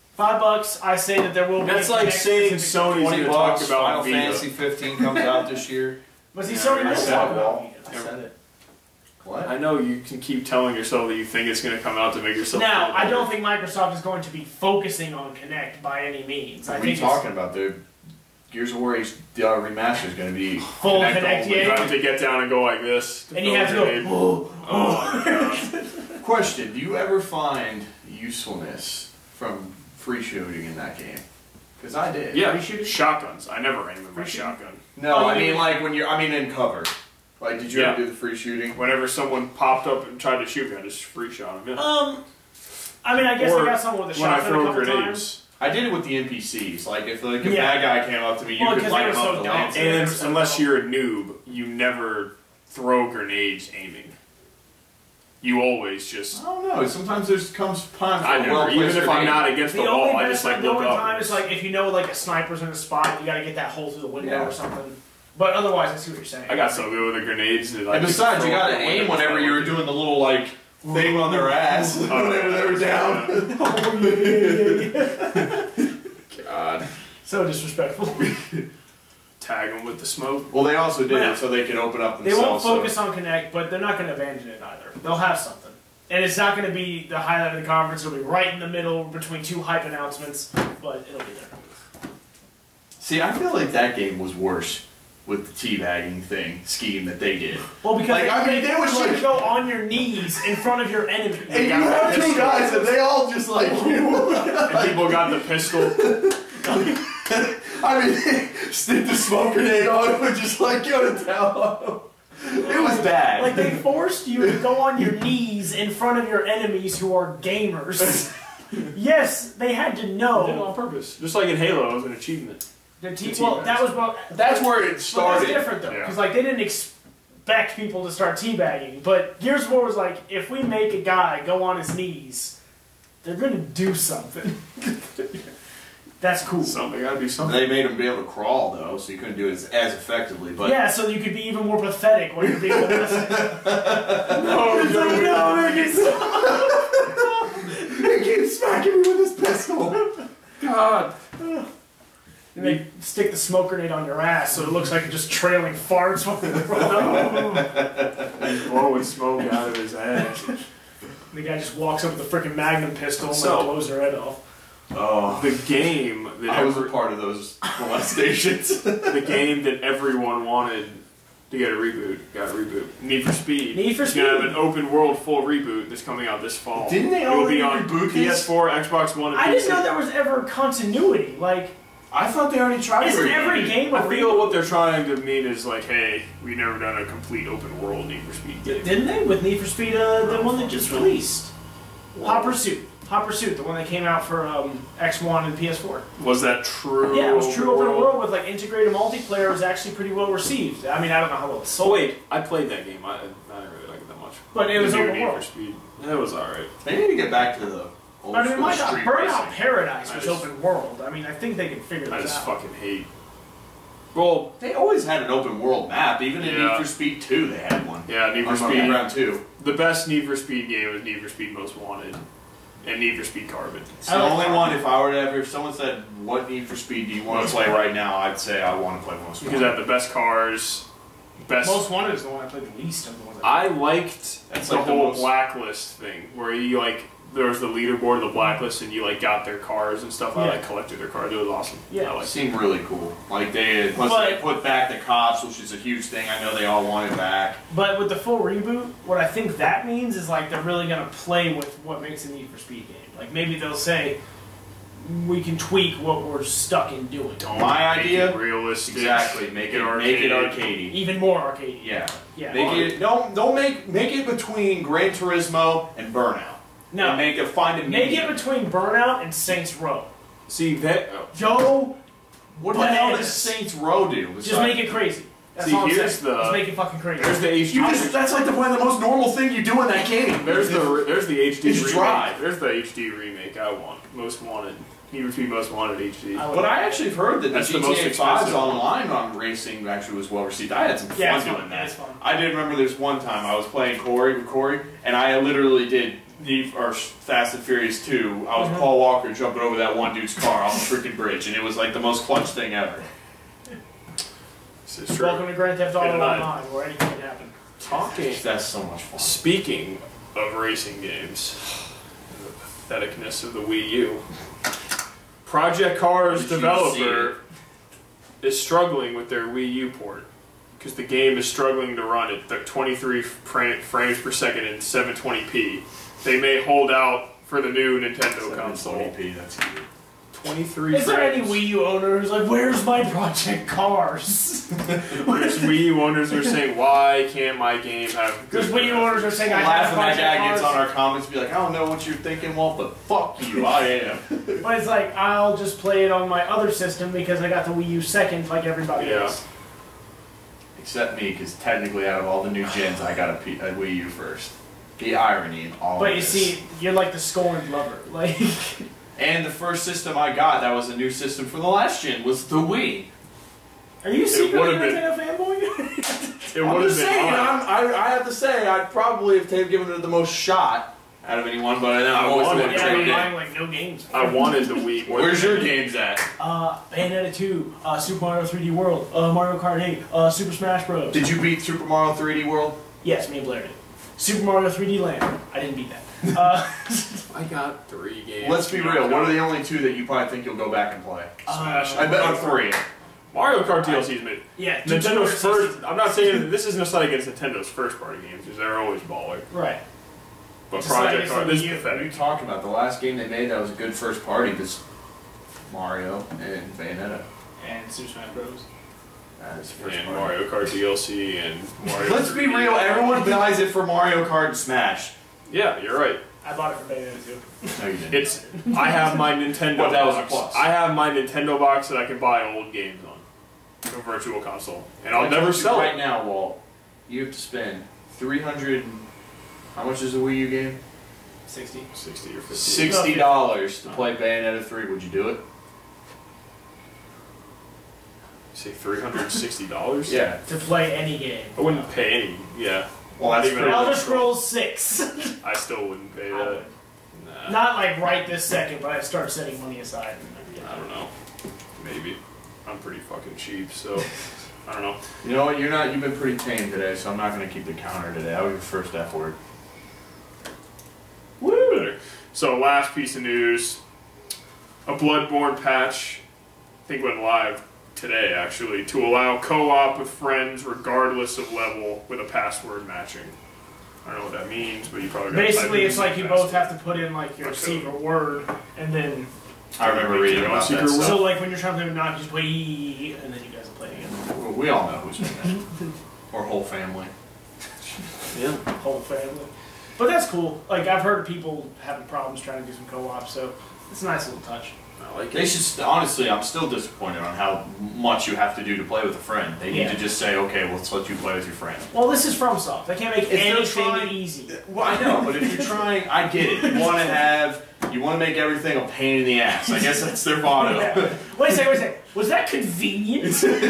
Speaker 2: $5, I say that there will be.
Speaker 1: That's like saying Sony's going to talk about
Speaker 3: Final
Speaker 1: Vita.
Speaker 3: Fantasy 15 comes out this year.
Speaker 2: Was he Sony will talk about Vita?
Speaker 3: I said it. What?
Speaker 1: I know you can keep telling yourself that you think it's going to come out to make yourself.
Speaker 2: Now, I don't think Microsoft is going to be focusing on Kinect by any means.
Speaker 3: What are you talking about, dude? Gears of War Remaster is going to be
Speaker 2: full Kinect.
Speaker 1: You have to get down and go like this.
Speaker 2: And you have to go, whoa.
Speaker 1: Oh my God.
Speaker 3: Question, do you ever find usefulness from free shooting in that game? Because I did.
Speaker 1: Yeah, shotguns. I never aim with my shotgun.
Speaker 3: No, I mean like when you're, in cover. Like, did you ever do the free shooting?
Speaker 1: Whenever someone popped up and tried to shoot me, I just free shot them. Yeah.
Speaker 2: I mean, I guess I got someone with a shotgun a couple times.
Speaker 3: I did it with the NPCs. Like, if a bad guy came up to me, you could light him up the lance.
Speaker 1: And unless you're a noob, you never throw grenades aiming. you always just.
Speaker 3: I don't know. Sometimes there's comes time.
Speaker 1: I never, even if I'm not against the wall, I just like
Speaker 2: the
Speaker 1: look
Speaker 2: only
Speaker 1: up.
Speaker 2: time is like if you know like a sniper's in a spot, you gotta get that hole through the window or something. But otherwise, I see what you're saying.
Speaker 1: I got so good with the grenades. That
Speaker 3: and besides, you gotta aim whenever you were doing the little like thing on their ass whenever they were down.
Speaker 1: God.
Speaker 2: So disrespectful.
Speaker 1: Tag them with the smoke.
Speaker 3: Well, they also did it so they could open up themselves.
Speaker 2: They won't focus on Connect, but they're not going to abandon it either. They'll have something. And it's not going to be the highlight of the conference. It'll be right in the middle between two hype announcements, but it'll be there.
Speaker 3: See, I feel like that game was worse with the teabagging scheme that they did.
Speaker 2: Well, because
Speaker 3: like,
Speaker 2: they would like go on your knees in front of your enemy.
Speaker 3: And you have two guys, and they all just like
Speaker 1: and people got the pistol.
Speaker 3: I mean, they stick the smoke grenade on him and just like go to town on him. It was bad.
Speaker 2: Like they forced you to go on your knees in front of your enemies who are gamers. Yes, they had to know.
Speaker 1: They did it on purpose. Just like in Halo, it was an achievement.
Speaker 2: Well, that was
Speaker 3: that's where it started.
Speaker 2: That's different though, because like they didn't expect people to start teabagging. But Gears of War was like, if we make a guy go on his knees, they're gonna do something. That's cool.
Speaker 1: Something gotta be something.
Speaker 3: They made him be able to crawl though, so you couldn't do it as effectively. But
Speaker 2: yeah, so you could be even more pathetic when you're being pathetic.
Speaker 3: No, make it stop! He keeps smacking me with his pistol.
Speaker 1: God.
Speaker 2: And they stick the smoke grenade on your ass, so it looks like you're just trailing farts.
Speaker 1: He's blowing smoke out of his ass.
Speaker 2: The guy just walks up with a freaking Magnum pistol and blows their head off.
Speaker 1: Oh, the game that
Speaker 3: I was a part of those molestations.
Speaker 1: The game that everyone wanted to get a reboot got a reboot. Need for Speed.
Speaker 2: Need for Speed.
Speaker 1: It's gonna have an open world full reboot that's coming out this fall.
Speaker 3: Didn't they already
Speaker 1: reboot PS4, Xbox One, and
Speaker 2: I
Speaker 1: PC.
Speaker 2: didn't know there was ever continuity. Like,
Speaker 3: I thought they already tried.
Speaker 2: Isn't every game?
Speaker 1: I feel what they're trying to mean is like, hey, we've never done a complete open world Need for Speed game.
Speaker 2: Didn't they with Need for Speed? The one that just released, Hot Pursuit. Hot Pursuit, the one that came out for X1 and PS4.
Speaker 1: Was that true?
Speaker 2: Yeah, it was true open world with like integrated multiplayer. It was actually pretty well received. I mean, I don't know how well it's sold.
Speaker 1: Oh wait, I played that game. I didn't really like it that much.
Speaker 2: But it was open
Speaker 1: Need
Speaker 2: world.
Speaker 1: for Speed. It was alright.
Speaker 3: They need to get back to the old
Speaker 2: I mean, my God,
Speaker 3: street
Speaker 2: Burnout
Speaker 3: racing.
Speaker 2: Paradise was open world. I mean, I think they can figure this out.
Speaker 1: I just fucking hate. Well,
Speaker 3: they always had an open world map. Even in Need for Speed 2, they had one.
Speaker 1: Yeah, Need for Speed
Speaker 3: Underground 2.
Speaker 1: The best Need for Speed game was Need for Speed Most Wanted. And Need for Speed Carbon.
Speaker 3: It's the only one, if I were to ever, if someone said, what Need for Speed do you want to play right now, I'd say I want to play Most Wanted.
Speaker 1: Because I have the best cars, best...
Speaker 2: Most Wanted is the one I played the least of the ones
Speaker 1: I liked the whole Blacklist thing, where you, like, there was the leaderboard of the Blacklist, and you, like, got their cars and stuff. I, like, collected their cars. It was awesome.
Speaker 2: Yeah.
Speaker 3: It seemed really cool. Like, they put back the cops, which is a huge thing. I know they all wanted back.
Speaker 2: But with the full reboot, what I think that means is, like, they're really going to play with what makes a Need for Speed game. Like, maybe they'll say, we can tweak what we're stuck in doing.
Speaker 3: My idea?
Speaker 1: Realistic.
Speaker 3: Exactly. Make it arcadey.
Speaker 2: Even more arcadey.
Speaker 3: Yeah.
Speaker 2: Yeah.
Speaker 3: Don't make it between Gran Turismo and Burnout.
Speaker 2: No.
Speaker 3: Make it
Speaker 2: Make it between Burnout and Saints Row.
Speaker 1: See, that...
Speaker 2: Joe,
Speaker 3: what the hell does Saints Row do?
Speaker 2: Just make it crazy. That's all I'm saying. Just make it fucking crazy.
Speaker 1: There's the HD.
Speaker 3: That's like the most normal thing you do in that game.
Speaker 1: There's the HD remake.
Speaker 3: Drive.
Speaker 1: There's the HD remake I want. Most Wanted. Need for Speed Most Wanted HD.
Speaker 3: But I actually have heard that the GTA 5's
Speaker 1: one.
Speaker 3: online on racing actually was well received. I had some fun doing that.
Speaker 2: Fun.
Speaker 3: I did remember this one time I was playing with Corey, and I literally did Fast and Furious 2. I was Paul Walker jumping over that one dude's car off the freaking bridge, and it was like the most clutch thing ever.
Speaker 1: This is true.
Speaker 2: Welcome to Grand Theft Auto Online, where anything can happen.
Speaker 3: That's so much fun.
Speaker 1: Speaking of racing games, the patheticness of the Wii U, Project Cars developer is struggling with their Wii U port because the game is struggling to run at 23 frames per second in 720p. They may hold out for the new Nintendo console.
Speaker 3: 720p, that's cute.
Speaker 1: 23
Speaker 2: Is there any Wii U owner who's like, where's my Project Cars?
Speaker 1: There's Wii U owners who are saying, why can't my game have good
Speaker 2: There's Wii U owners who are saying, I have
Speaker 3: laughing
Speaker 2: Project
Speaker 3: that guy
Speaker 2: Cars.
Speaker 3: gets on our comments and be like, I don't know what you're thinking, Walt, but fuck you, I am.
Speaker 2: But it's like, I'll just play it on my other system because I got the Wii U second like everybody else.
Speaker 3: Except me, because technically out of all the new gens, I got a Wii U first. The irony in all
Speaker 2: But
Speaker 3: of
Speaker 2: you
Speaker 3: this.
Speaker 2: see, you're like the scorned lover. Like.
Speaker 3: And the first system I got that was a new system for the last gen was the Wii.
Speaker 2: Are you secretly a
Speaker 1: been-
Speaker 2: Nintendo fanboy?
Speaker 1: It
Speaker 3: I'm
Speaker 1: would have
Speaker 3: just
Speaker 1: been
Speaker 3: saying,
Speaker 1: mine.
Speaker 3: I have to say, I'd probably have given it the most shot out of anyone, but then I always
Speaker 1: wanted
Speaker 3: want
Speaker 1: it.
Speaker 3: to
Speaker 2: Yeah,
Speaker 3: trade
Speaker 2: I'm
Speaker 3: it.
Speaker 2: buying like no games.
Speaker 1: I wanted the Wii. more
Speaker 3: Where's
Speaker 1: than
Speaker 3: your
Speaker 1: anything.
Speaker 3: games at?
Speaker 2: Bayonetta 2, Super Mario 3D World, Mario Kart 8, Super Smash Bros.
Speaker 3: Did you beat Super Mario 3D World?
Speaker 2: Yes, me and Blair did. Super Mario 3D Land. I didn't beat that.
Speaker 1: I got 3 games.
Speaker 3: Let's be real. What are the only 2 that you probably think you'll go back and play?
Speaker 1: Smash.
Speaker 3: I bet on 3.
Speaker 1: Mario Kart DLC is mid.
Speaker 2: Yeah,
Speaker 1: Nintendo's first. I'm not saying that this is necessarily against Nintendo's first party games because they're always baller.
Speaker 2: Right.
Speaker 1: But
Speaker 2: Just like
Speaker 1: Project
Speaker 2: it's
Speaker 1: Card,
Speaker 2: the
Speaker 1: this is
Speaker 2: Wii U.
Speaker 3: What are you
Speaker 1: pathetic.
Speaker 3: talking about? The last game they made that was a good first party was Mario and Bayonetta.
Speaker 2: And Super Smash Bros.
Speaker 3: That is first
Speaker 1: And
Speaker 3: party.
Speaker 1: Mario Kart DLC and Mario.
Speaker 3: Let's be
Speaker 1: 3D.
Speaker 3: real. Everyone buys it for Mario Kart and Smash.
Speaker 1: Yeah, you're right.
Speaker 2: I bought it for Bayonetta 2.
Speaker 3: No, you didn't.
Speaker 1: It's. I have my Nintendo
Speaker 3: But that was a
Speaker 1: box.
Speaker 3: plus.
Speaker 1: I have my Nintendo box that I can buy old games on, a virtual console, and I'll
Speaker 3: I
Speaker 1: never
Speaker 3: told you
Speaker 1: sell
Speaker 3: right
Speaker 1: it.
Speaker 3: now, Walt. You have to spend 300. How much is a Wii U game?
Speaker 2: 60.
Speaker 1: 60 or 50.
Speaker 3: $60 to play Bayonetta 3. Would you do it?
Speaker 1: Say $360.
Speaker 3: Yeah.
Speaker 2: To play any game.
Speaker 1: I wouldn't pay any. Yeah.
Speaker 3: Well, that's
Speaker 1: Even
Speaker 3: pretty
Speaker 2: Elder
Speaker 3: much-
Speaker 2: Scrolls 6.
Speaker 1: I still wouldn't pay
Speaker 2: I
Speaker 1: that.
Speaker 2: would.
Speaker 1: Nah.
Speaker 2: Not like right this second, but I'd start setting money aside.
Speaker 1: I don't know. Maybe. I'm pretty fucking cheap, so I don't know.
Speaker 3: You know what? You're not. You've been pretty tame today, so I'm not going to keep the counter today. That was your first F word.
Speaker 1: Woo! Better. So last piece of news, a Bloodborne patch, I think went live today actually, to allow co-op with friends regardless of level with a password matching. I don't know what that means, but you probably got
Speaker 2: Basically, it's like you both have to put in like your secret word, and then
Speaker 3: I remember reading about
Speaker 1: Secret
Speaker 3: that
Speaker 1: word.
Speaker 3: stuff.
Speaker 2: so like when you're trying to knock, you just wait, and then you guys will play together.
Speaker 3: We all know who's in that. Or whole family.
Speaker 1: Yeah.
Speaker 2: Whole family. But that's cool. Like I've heard of people having problems trying to do some co-op, so it's a nice little touch.
Speaker 1: I like
Speaker 3: They
Speaker 1: it.
Speaker 3: should. Honestly, I'm still disappointed on how much you have to do to play with a friend. They need
Speaker 2: Yeah.
Speaker 3: to just say, okay, well, let's let you play with your friend.
Speaker 2: Well, this is FromSoft. They can't make
Speaker 3: If they're
Speaker 2: anything
Speaker 3: trying-
Speaker 2: easy.
Speaker 3: Well, I know, but if you're trying, I get it. You want to make everything a pain in the ass. I guess that's their motto.
Speaker 2: Yeah. Wait a second. Was that convenient?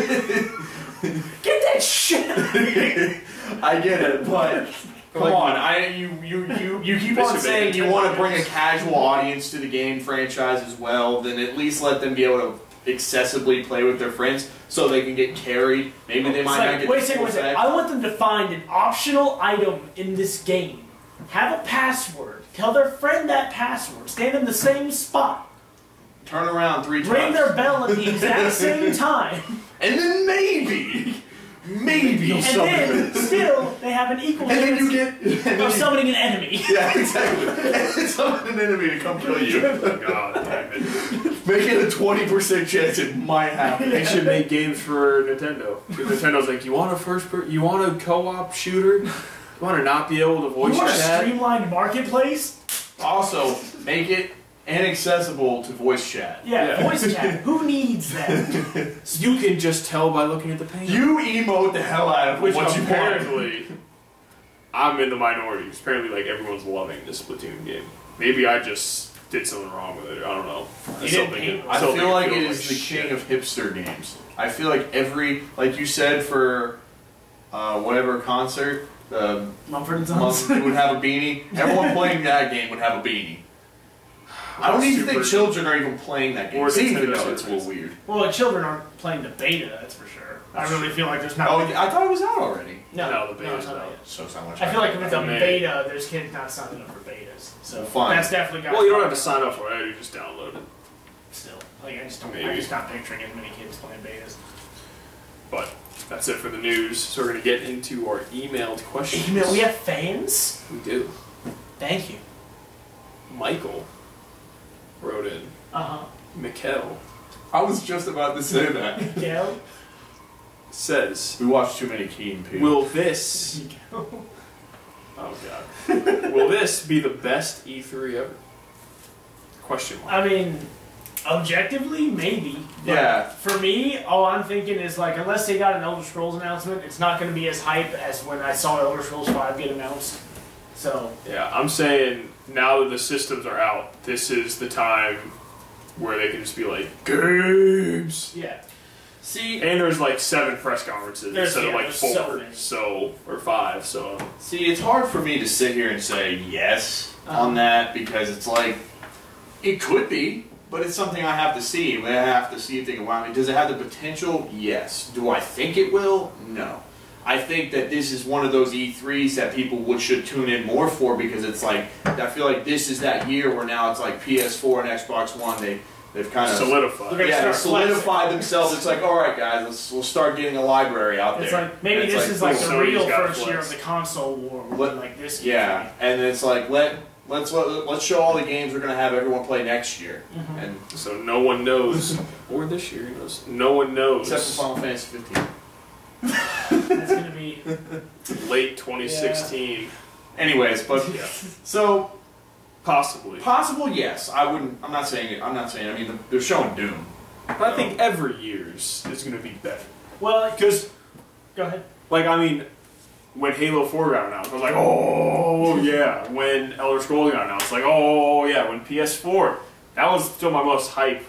Speaker 2: Get that shit out of here.
Speaker 3: I get it, but come on, you keep on saying you want to bring a casual audience to the game franchise as well. Then at least let them be able to accessibly play with their friends, so they can get carried. Maybe they
Speaker 2: It's
Speaker 3: might
Speaker 2: like,
Speaker 3: not get.
Speaker 2: wait a
Speaker 3: the
Speaker 2: second,
Speaker 3: full
Speaker 2: wait a second.
Speaker 3: effect.
Speaker 2: I want them to find an optional item in this game. Have a password. Tell their friend that password. Stand in the same spot.
Speaker 3: Turn around 3 times.
Speaker 2: Ring their bell at the exact same time.
Speaker 3: And then maybe you'll
Speaker 2: And
Speaker 3: summon
Speaker 2: then,
Speaker 3: them.
Speaker 2: still, they have an equal
Speaker 3: And then
Speaker 2: chance
Speaker 3: you get. And then
Speaker 2: of
Speaker 3: you,
Speaker 2: summoning an enemy.
Speaker 3: yeah, exactly. And then summon an enemy to come kill you.
Speaker 1: God damn it.
Speaker 3: Make it a 20% chance it might happen.
Speaker 1: They should make games for Nintendo. Because Nintendo's like, you want you want a co-op shooter? You want to not be able to voice
Speaker 2: You want a
Speaker 1: chat?
Speaker 2: streamlined marketplace?
Speaker 3: Also, make it inaccessible to voice chat.
Speaker 2: Yeah, voice chat. Who needs that?
Speaker 1: You can just tell by looking at the paint.
Speaker 3: You emote the hell out of
Speaker 1: Which
Speaker 3: what you want.
Speaker 1: apparently, I'm in the minority. Apparently, like, everyone's loving this Splatoon game. Maybe I just did something wrong with it. I don't know.
Speaker 2: You didn't paint
Speaker 3: I feel like it is the king of hipster games. I feel like like you said for whatever concert,
Speaker 2: Mumford & Sons?
Speaker 3: would have a beanie. Everyone playing that game would have a beanie. I don't even think children are even playing that game.
Speaker 1: Or
Speaker 3: They even
Speaker 1: Nintendo
Speaker 3: know it's a little
Speaker 1: servers.
Speaker 3: weird.
Speaker 2: Well, the children aren't playing the beta, that's for sure. I really feel like there's not...
Speaker 3: Oh, I thought it was out already.
Speaker 1: No, the beta's
Speaker 2: it's not
Speaker 1: out.
Speaker 2: yet.
Speaker 3: So it's not much.
Speaker 2: I feel like with the
Speaker 1: May.
Speaker 2: beta, there's kids not signing up for betas. So
Speaker 3: Fine.
Speaker 2: that's definitely got...
Speaker 1: Well, you don't have to sign up for it. You just download it.
Speaker 2: Still. Like, I'm
Speaker 1: Maybe.
Speaker 2: just not picturing as many kids playing betas.
Speaker 1: But that's it for the news. So we're going to get into our emailed questions.
Speaker 2: Email, we have fans?
Speaker 1: We do.
Speaker 2: Thank you.
Speaker 1: Michael wrote in.
Speaker 2: Uh-huh.
Speaker 1: Mikkel
Speaker 3: I was just about to say that.
Speaker 2: Yeah.
Speaker 1: says,
Speaker 3: We watched too many Key and Peele.
Speaker 1: will this... Oh, God. Will this be the best E3 ever? Question mark.
Speaker 2: I mean, objectively, maybe. But
Speaker 3: Yeah.
Speaker 2: for me, all I'm thinking is, like, unless they got an Elder Scrolls announcement, it's not going to be as hype as when I saw Elder Scrolls 5 get announced. So
Speaker 1: yeah, I'm saying now that the systems are out, this is the time where they can just be like, games.
Speaker 2: Yeah. See,
Speaker 1: and there's like 7 press conferences instead of like 4,
Speaker 2: so
Speaker 1: or 5. So
Speaker 3: see, it's hard for me to sit here and say yes on that because it's like it could be, but it's something I have to see. I have to see if they can wow me. Does it have the potential? Yes. Do I think it will? No. I think that this is one of those E3s that people should tune in more for because it's like I feel like this is that year where now it's like PS4 and Xbox One they've kind of
Speaker 1: solidified.
Speaker 3: Yeah, they solidified themselves. It's like, all right, guys, we'll start getting a library out there.
Speaker 2: It's like maybe
Speaker 3: it's
Speaker 2: this
Speaker 3: like,
Speaker 2: is like the real
Speaker 1: Sony's
Speaker 2: first year of the console war. Like this.
Speaker 3: Yeah, and it's like let's show all the games we're gonna have everyone play next year, and
Speaker 1: so no one knows, or this year knows. No one knows
Speaker 3: except for Final Fantasy 15.
Speaker 2: That's gonna be
Speaker 1: late 2016.
Speaker 3: Yeah. Anyways, but
Speaker 1: yeah.
Speaker 3: So
Speaker 1: possible,
Speaker 3: yes. I'm not saying. I mean, they're showing Doom.
Speaker 1: I think every year's is going to be better.
Speaker 2: well,
Speaker 1: Because
Speaker 2: go ahead.
Speaker 1: like I mean, when Halo 4 got announced, I was like, oh yeah. When Elder Scrolls got announced, like, oh yeah. When PS4, that was still my most hype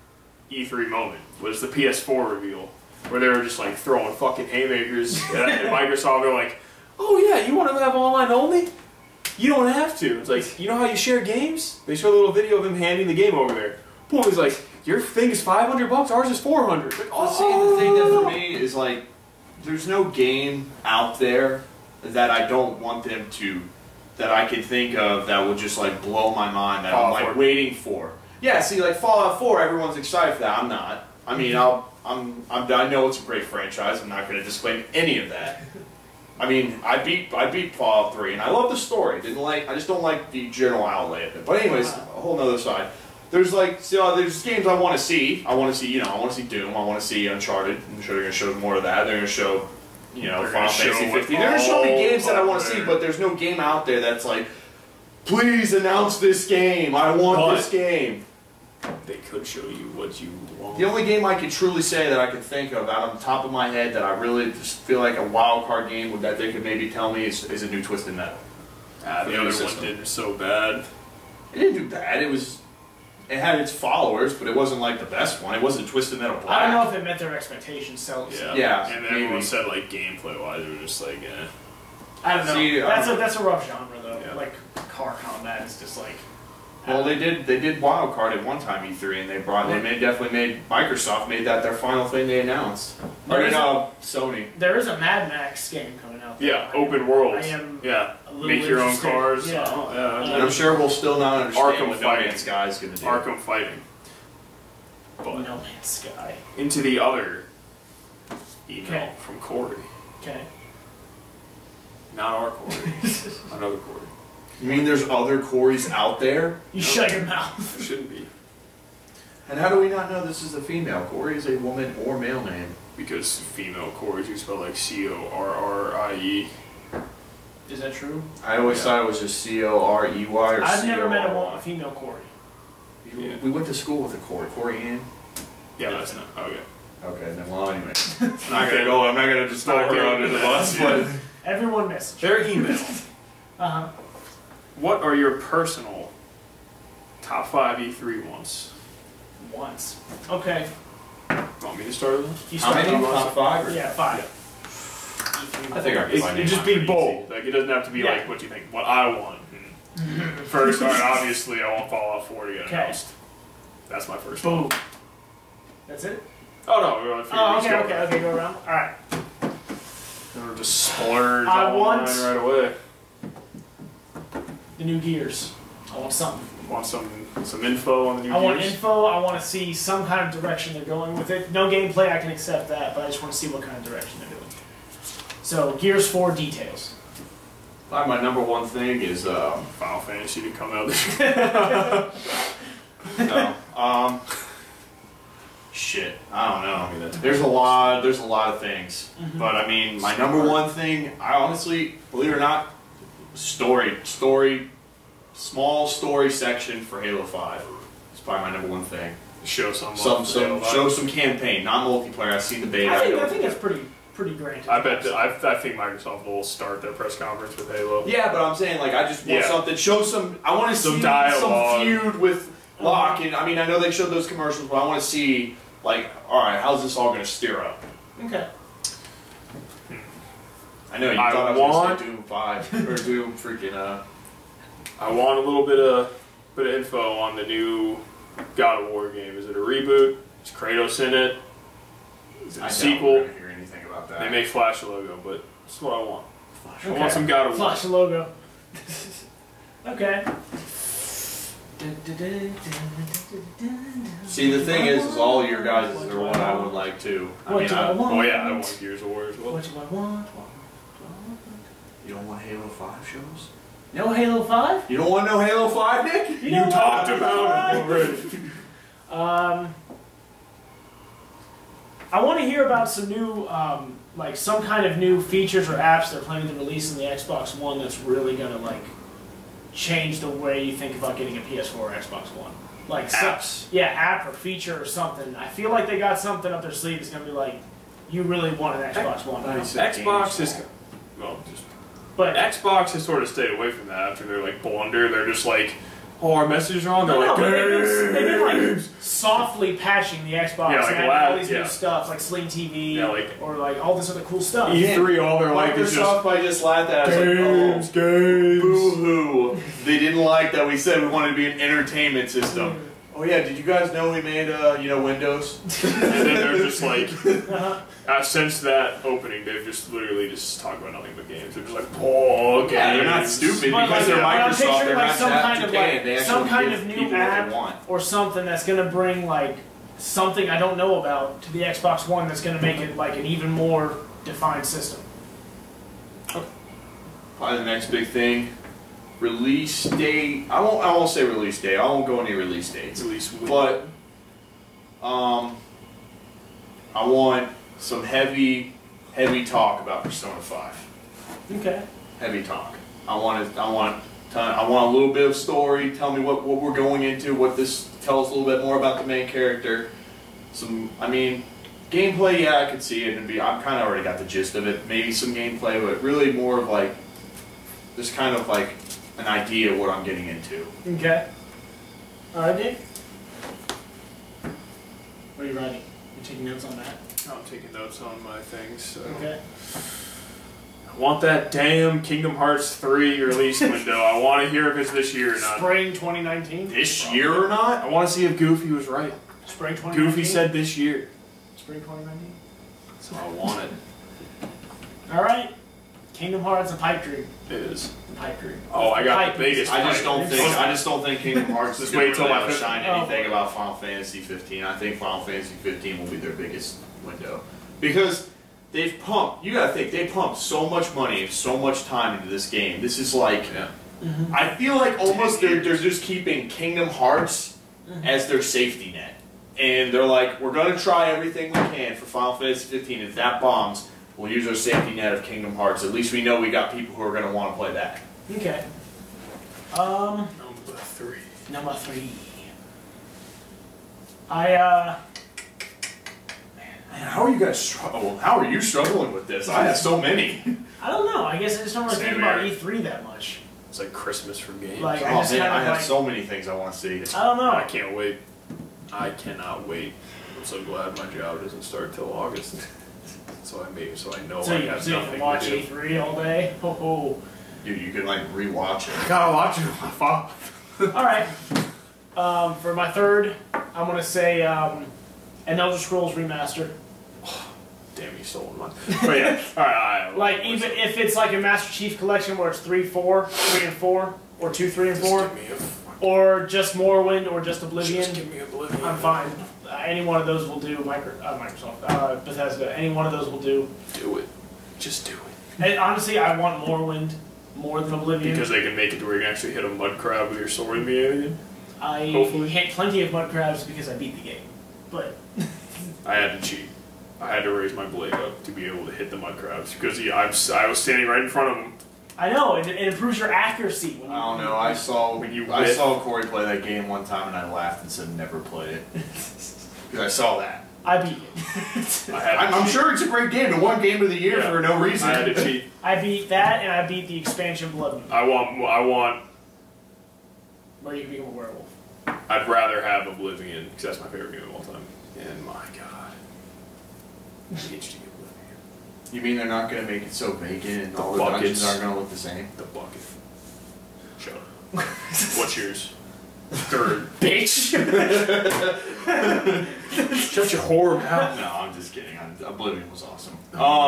Speaker 1: E3 moment. Was the PS4 reveal. Where they were just like throwing fucking haymakers at Microsoft. They're like, oh yeah, you want to have online only? You don't have to. It's like, you know how you share games? They show a little video of him handing the game over there. Boom, he's like, your thing is $500, ours is $400. Like,
Speaker 3: oh. See, the thing that for me is like, there's no game out there that I don't want them to, that I could think of that would just like blow my mind that I'm like waiting for. Yeah, see, like Fallout 4, everyone's excited for that. I'm not. I mean, I know it's a great franchise. I'm not going to disclaim any of that. I mean, I beat Fallout 3, and I love the story. I just don't like the general outlay of it. But anyways, a whole nother side. There's like, there's games I want to see. I want to see, I want to see Doom. I want to see Uncharted. I'm sure they're going to show more of that. They're going to show, Final Fantasy 15. They're going to show me games that I want to see, but there's no game out there that's like, please announce this game. I want this game.
Speaker 1: They could show you what you want.
Speaker 3: The only game I could truly say that I could think of out on the top of my head that I really just feel like a wild card game that they could maybe tell me is a new Twisted Metal.
Speaker 1: The other one did so bad.
Speaker 3: It didn't do bad. It had its followers, but it wasn't like the best one. It wasn't Twisted Metal Black.
Speaker 2: I don't know if it met their expectations. So
Speaker 3: yeah.
Speaker 1: And then everyone said like gameplay wise, it was just like,
Speaker 2: I don't know. See, that's a rough genre though. Yeah. Like car combat is just like.
Speaker 3: Well, they did Wild Card at one time E3, and definitely made Microsoft made that their final thing they announced. Sony.
Speaker 2: There is a Mad Max game coming out.
Speaker 1: Yeah, open world.
Speaker 2: I am.
Speaker 1: Yeah, make your own cars.
Speaker 2: Yeah.
Speaker 3: And I'm sure we'll still not understand
Speaker 1: Arkham
Speaker 3: what No Man's Sky is going to do.
Speaker 1: Arkham Fighting.
Speaker 2: But No Man's Sky.
Speaker 1: Into the other email from Corey.
Speaker 2: Okay.
Speaker 1: Not our Corey. Another Corey.
Speaker 3: You mean there's other Corys out there?
Speaker 2: You shut your mouth.
Speaker 1: There shouldn't be.
Speaker 3: And how do we not know this is a female? Corey is a woman or male name.
Speaker 1: Because female Corys you spell like C-O-R-R-I-E.
Speaker 2: Is that true?
Speaker 3: I always thought it was just C-O-R-E-Y or
Speaker 2: I've never met a female Corey.
Speaker 3: We went to school with a Corey. Corey Ann?
Speaker 1: Yeah, that's not. Okay.
Speaker 3: Okay, then well anyway. I'm not gonna just throw her under the bus, but
Speaker 2: everyone messaged.
Speaker 1: Their email. What are your personal top 5 E3 ones?
Speaker 2: Okay.
Speaker 1: Want me to start with them?
Speaker 3: How many? Top 5?
Speaker 2: Yeah, 5.
Speaker 3: I think I can
Speaker 1: it just be bold. Like it doesn't have to be like what you think. What I want. First, obviously, I want Fallout 4 to get announced. That's my first one.
Speaker 2: Boom. That's it?
Speaker 1: Oh no, we're on
Speaker 2: okay, go around. Alright.
Speaker 1: Or just splurge right away.
Speaker 2: The new Gears. I want something.
Speaker 1: Want some info on the new Gears?
Speaker 2: I want info. I want to see some kind of direction they're going with it. No gameplay, I can accept that, but I just want to see what kind of direction they're doing. So, Gears 4 details.
Speaker 3: My number one thing is
Speaker 1: Final Fantasy to come out this year.
Speaker 3: No. Shit. I don't know. I mean, there's a lot of things. But I mean, my number one thing, I honestly, believe it or not, story, small story section for Halo 5. It's probably my number one thing.
Speaker 1: Show some
Speaker 3: campaign, not multiplayer. I've seen the beta.
Speaker 2: I think that's pretty pretty granted.
Speaker 1: I think Microsoft will start their press conference with Halo.
Speaker 3: Yeah, but I'm saying, like, I just want something, show some, I want to see
Speaker 1: dialogue.
Speaker 3: some feud with Locke, and I mean, I know they showed those commercials, but I want to see, like, alright, how's this all going to steer up?
Speaker 2: Okay.
Speaker 3: I know, you thought I was going to say Doom 5, or Doom freaking,
Speaker 1: I want a little bit of info on the new God of War game. Is it a reboot? Is Kratos in it? Is it a sequel?
Speaker 3: I don't hear anything about that.
Speaker 1: They may flash a logo, but that's what I want.
Speaker 2: Okay.
Speaker 1: I want some God of War.
Speaker 2: Flash a logo. Okay.
Speaker 3: See, the thing is all your guys are what I would like too.
Speaker 1: Oh yeah, I want Gears of War as well.
Speaker 2: What do I want?
Speaker 3: You don't want Halo 5 shows?
Speaker 2: No Halo 5?
Speaker 3: You don't want no Halo 5, Nick?
Speaker 1: You talked about it already.
Speaker 2: I want to hear about some new, like some kind of new features or apps they're planning to release in the Xbox One that's really gonna like change the way you think about getting a PS4 or Xbox One. Like
Speaker 1: apps.
Speaker 2: Yeah, app or feature or something. I feel like they got something up their sleeve that's gonna be like, you really want an Xbox One.
Speaker 1: Xbox is, well, but Xbox has sort of stayed away from that after their like blunder. They're just like, oh, our messages are on. They're like,
Speaker 2: they've been like softly patching the Xbox and all these new stuff like Sling TV, or like all this other cool stuff.
Speaker 1: E3, all they're like is just
Speaker 3: I just laughed at.
Speaker 1: Games.
Speaker 3: Boo-hoo. They didn't like that we said we wanted to be an entertainment system. Oh yeah, did you guys know we made Windows?
Speaker 1: And then they're just like, since that opening, they've just literally just talked about nothing but games. They're just like, oh, games.
Speaker 3: Yeah, they're not stupid because they're Microsoft. They're
Speaker 2: like
Speaker 3: not
Speaker 2: some kind of
Speaker 3: they
Speaker 2: some kind of new app or something that's going to bring like something I don't know about to the Xbox One that's going to make it like an even more defined system.
Speaker 3: Probably the next big thing. Release date. I won't say release date. I won't go any release dates. But I want some heavy talk about Persona 5.
Speaker 2: Okay.
Speaker 3: Heavy talk. I want a little bit of story. Tell me what we're going into. Tell us a little bit more about the main character. Gameplay. Yeah, I could see it and I've kind of already got the gist of it. Maybe some gameplay, but really more of like just kind of like an idea of what I'm getting into.
Speaker 2: Okay. Alright, Dave? What are you writing? You taking notes on that?
Speaker 1: I'm taking notes on my things. So.
Speaker 2: Okay.
Speaker 1: I want that damn Kingdom Hearts 3 release window. I want to hear if it's this year or not.
Speaker 2: Spring 2019?
Speaker 3: This year or not?
Speaker 1: I want to see if Goofy was right.
Speaker 2: Spring 2019?
Speaker 1: Goofy said this year.
Speaker 2: Spring 2019?
Speaker 1: So I want it.
Speaker 2: Alright. Kingdom Hearts a pipe dream.
Speaker 1: It is.
Speaker 2: Pipe dream.
Speaker 1: Oh, I got the biggest.
Speaker 3: I just don't think Kingdom Hearts is
Speaker 1: wait till
Speaker 3: going to shine anything about Final Fantasy 15. I think Final Fantasy 15 will be their biggest window because they've pumped. You got to think they pumped so much money and so much time into this game. This is like, I feel like almost they're just keeping Kingdom Hearts as their safety net, and they're like, we're going to try everything we can for Final Fantasy 15. If that bombs, we'll use our safety net of Kingdom Hearts. At least we know we got people who are going to want to play that.
Speaker 2: Okay.
Speaker 1: Number 3.
Speaker 2: Number 3.
Speaker 3: Man, how are you guys struggling? How are you struggling with this? I have so many.
Speaker 2: I don't know. I guess I just don't really think about E3 that much.
Speaker 1: It's like Christmas for games.
Speaker 2: Like,
Speaker 3: I have so many things I want to see.
Speaker 2: I don't know.
Speaker 1: I can't wait. I cannot wait. I'm so glad my job doesn't start till August. So I know I have
Speaker 2: so you
Speaker 1: nothing
Speaker 2: can watch
Speaker 1: to do.
Speaker 2: E3 all day? Oh.
Speaker 3: Dude, you can like rewatch it.
Speaker 1: I gotta watch it on my phone.
Speaker 2: Alright. For my third, I'm gonna say an Elder Scrolls remaster.
Speaker 1: Damn, you stole one. But yeah, alright.
Speaker 2: Like, even if it's like a Master Chief Collection where it's 3, 4, 3 and 4, or 2, 3 and 4, or just Morrowind, or just Oblivion,
Speaker 1: just give me Oblivion.
Speaker 2: I'm fine. Any one of those will do. Microsoft, Bethesda, any one of those will do.
Speaker 1: Do it. Just do it.
Speaker 2: And honestly, I want Morrowind more than Oblivion.
Speaker 1: Because they can make it to where you can actually hit a mud crab with your sword and be alien.
Speaker 2: I hit plenty of mud crabs because I beat the game. But
Speaker 1: I had to cheat. I had to raise my blade up to be able to hit the mud crabs because I was standing right in front of them.
Speaker 2: I know, it improves your accuracy.
Speaker 3: I don't know. I saw Corey play that game one time and I laughed and said never play it. Because I saw that.
Speaker 2: I beat it.
Speaker 3: I'm sure it's a great game. It won Game of the Year for no reason.
Speaker 1: I had to cheat.
Speaker 2: I beat that, and I beat the expansion Bloodborne.
Speaker 1: I want.
Speaker 2: Where you become a werewolf.
Speaker 1: I'd rather have Oblivion because that's my favorite game of all time. And my God, HD Oblivion.
Speaker 3: You mean they're not going to make it so vacant and all the
Speaker 1: buckets
Speaker 3: dungeons aren't going to look the same?
Speaker 1: The bucket. Shut up. What's yours? Third.
Speaker 2: Bitch!
Speaker 1: Shut your whore mouth.
Speaker 3: No, I'm just kidding. Oblivion was awesome.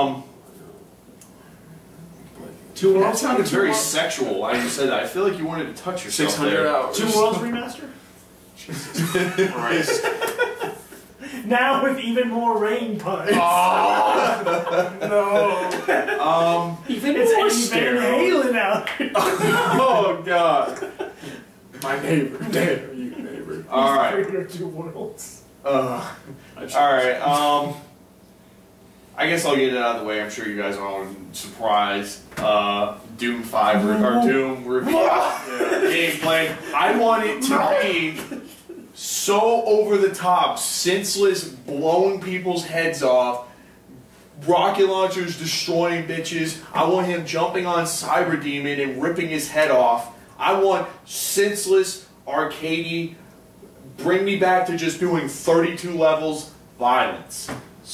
Speaker 2: Two
Speaker 3: That
Speaker 2: Worlds?
Speaker 3: sounded very sexual. Why you said that? I feel like you wanted to touch yourself
Speaker 1: 600
Speaker 3: there.
Speaker 1: hours.
Speaker 2: Two Worlds remaster?
Speaker 1: Jesus Christ.
Speaker 2: Now with even more rain puns.
Speaker 1: Oh, no.
Speaker 2: Even
Speaker 1: more
Speaker 2: more
Speaker 1: sterile.
Speaker 2: Halen out.
Speaker 3: Oh, God.
Speaker 1: My neighbor. Damn, are you neighbor?
Speaker 3: All right.
Speaker 2: Creator of Two Worlds.
Speaker 3: All right. I guess I'll get it out of the way. I'm sure you guys are all surprised. Doom 5 or Doom review gameplay. I want it to be so over the top, senseless, blowing people's heads off, rocket launchers destroying bitches. I want him jumping on Cyber Demon and ripping his head off. I want senseless, arcadey, bring me back to just doing 32 levels violence.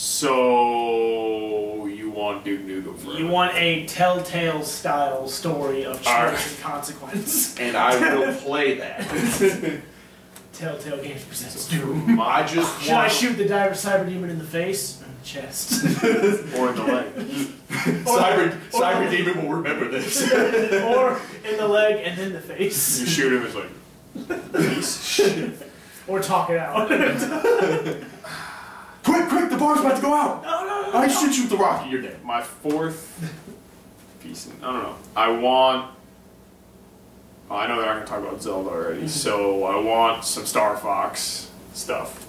Speaker 1: So you want Duke Nukem forever?
Speaker 2: You want a Telltale style story of choice and consequence.
Speaker 3: And I will play that.
Speaker 2: Telltale Games presents Doom.
Speaker 3: I just
Speaker 2: Should I shoot the diver Cyber Demon in the face? Or in the chest?
Speaker 1: Or in the leg.
Speaker 3: Cyber Demon will remember this.
Speaker 2: Or in the leg and then the face.
Speaker 1: You shoot him, it's like...
Speaker 2: Or talk it out.
Speaker 3: Quick, the bar's about to go out.
Speaker 2: No.
Speaker 3: I shoot you with the rocket, you're dead.
Speaker 1: My fourth piece, I don't know. I want... Well, I know they're not going to talk about Zelda already, so I want some Star Fox stuff.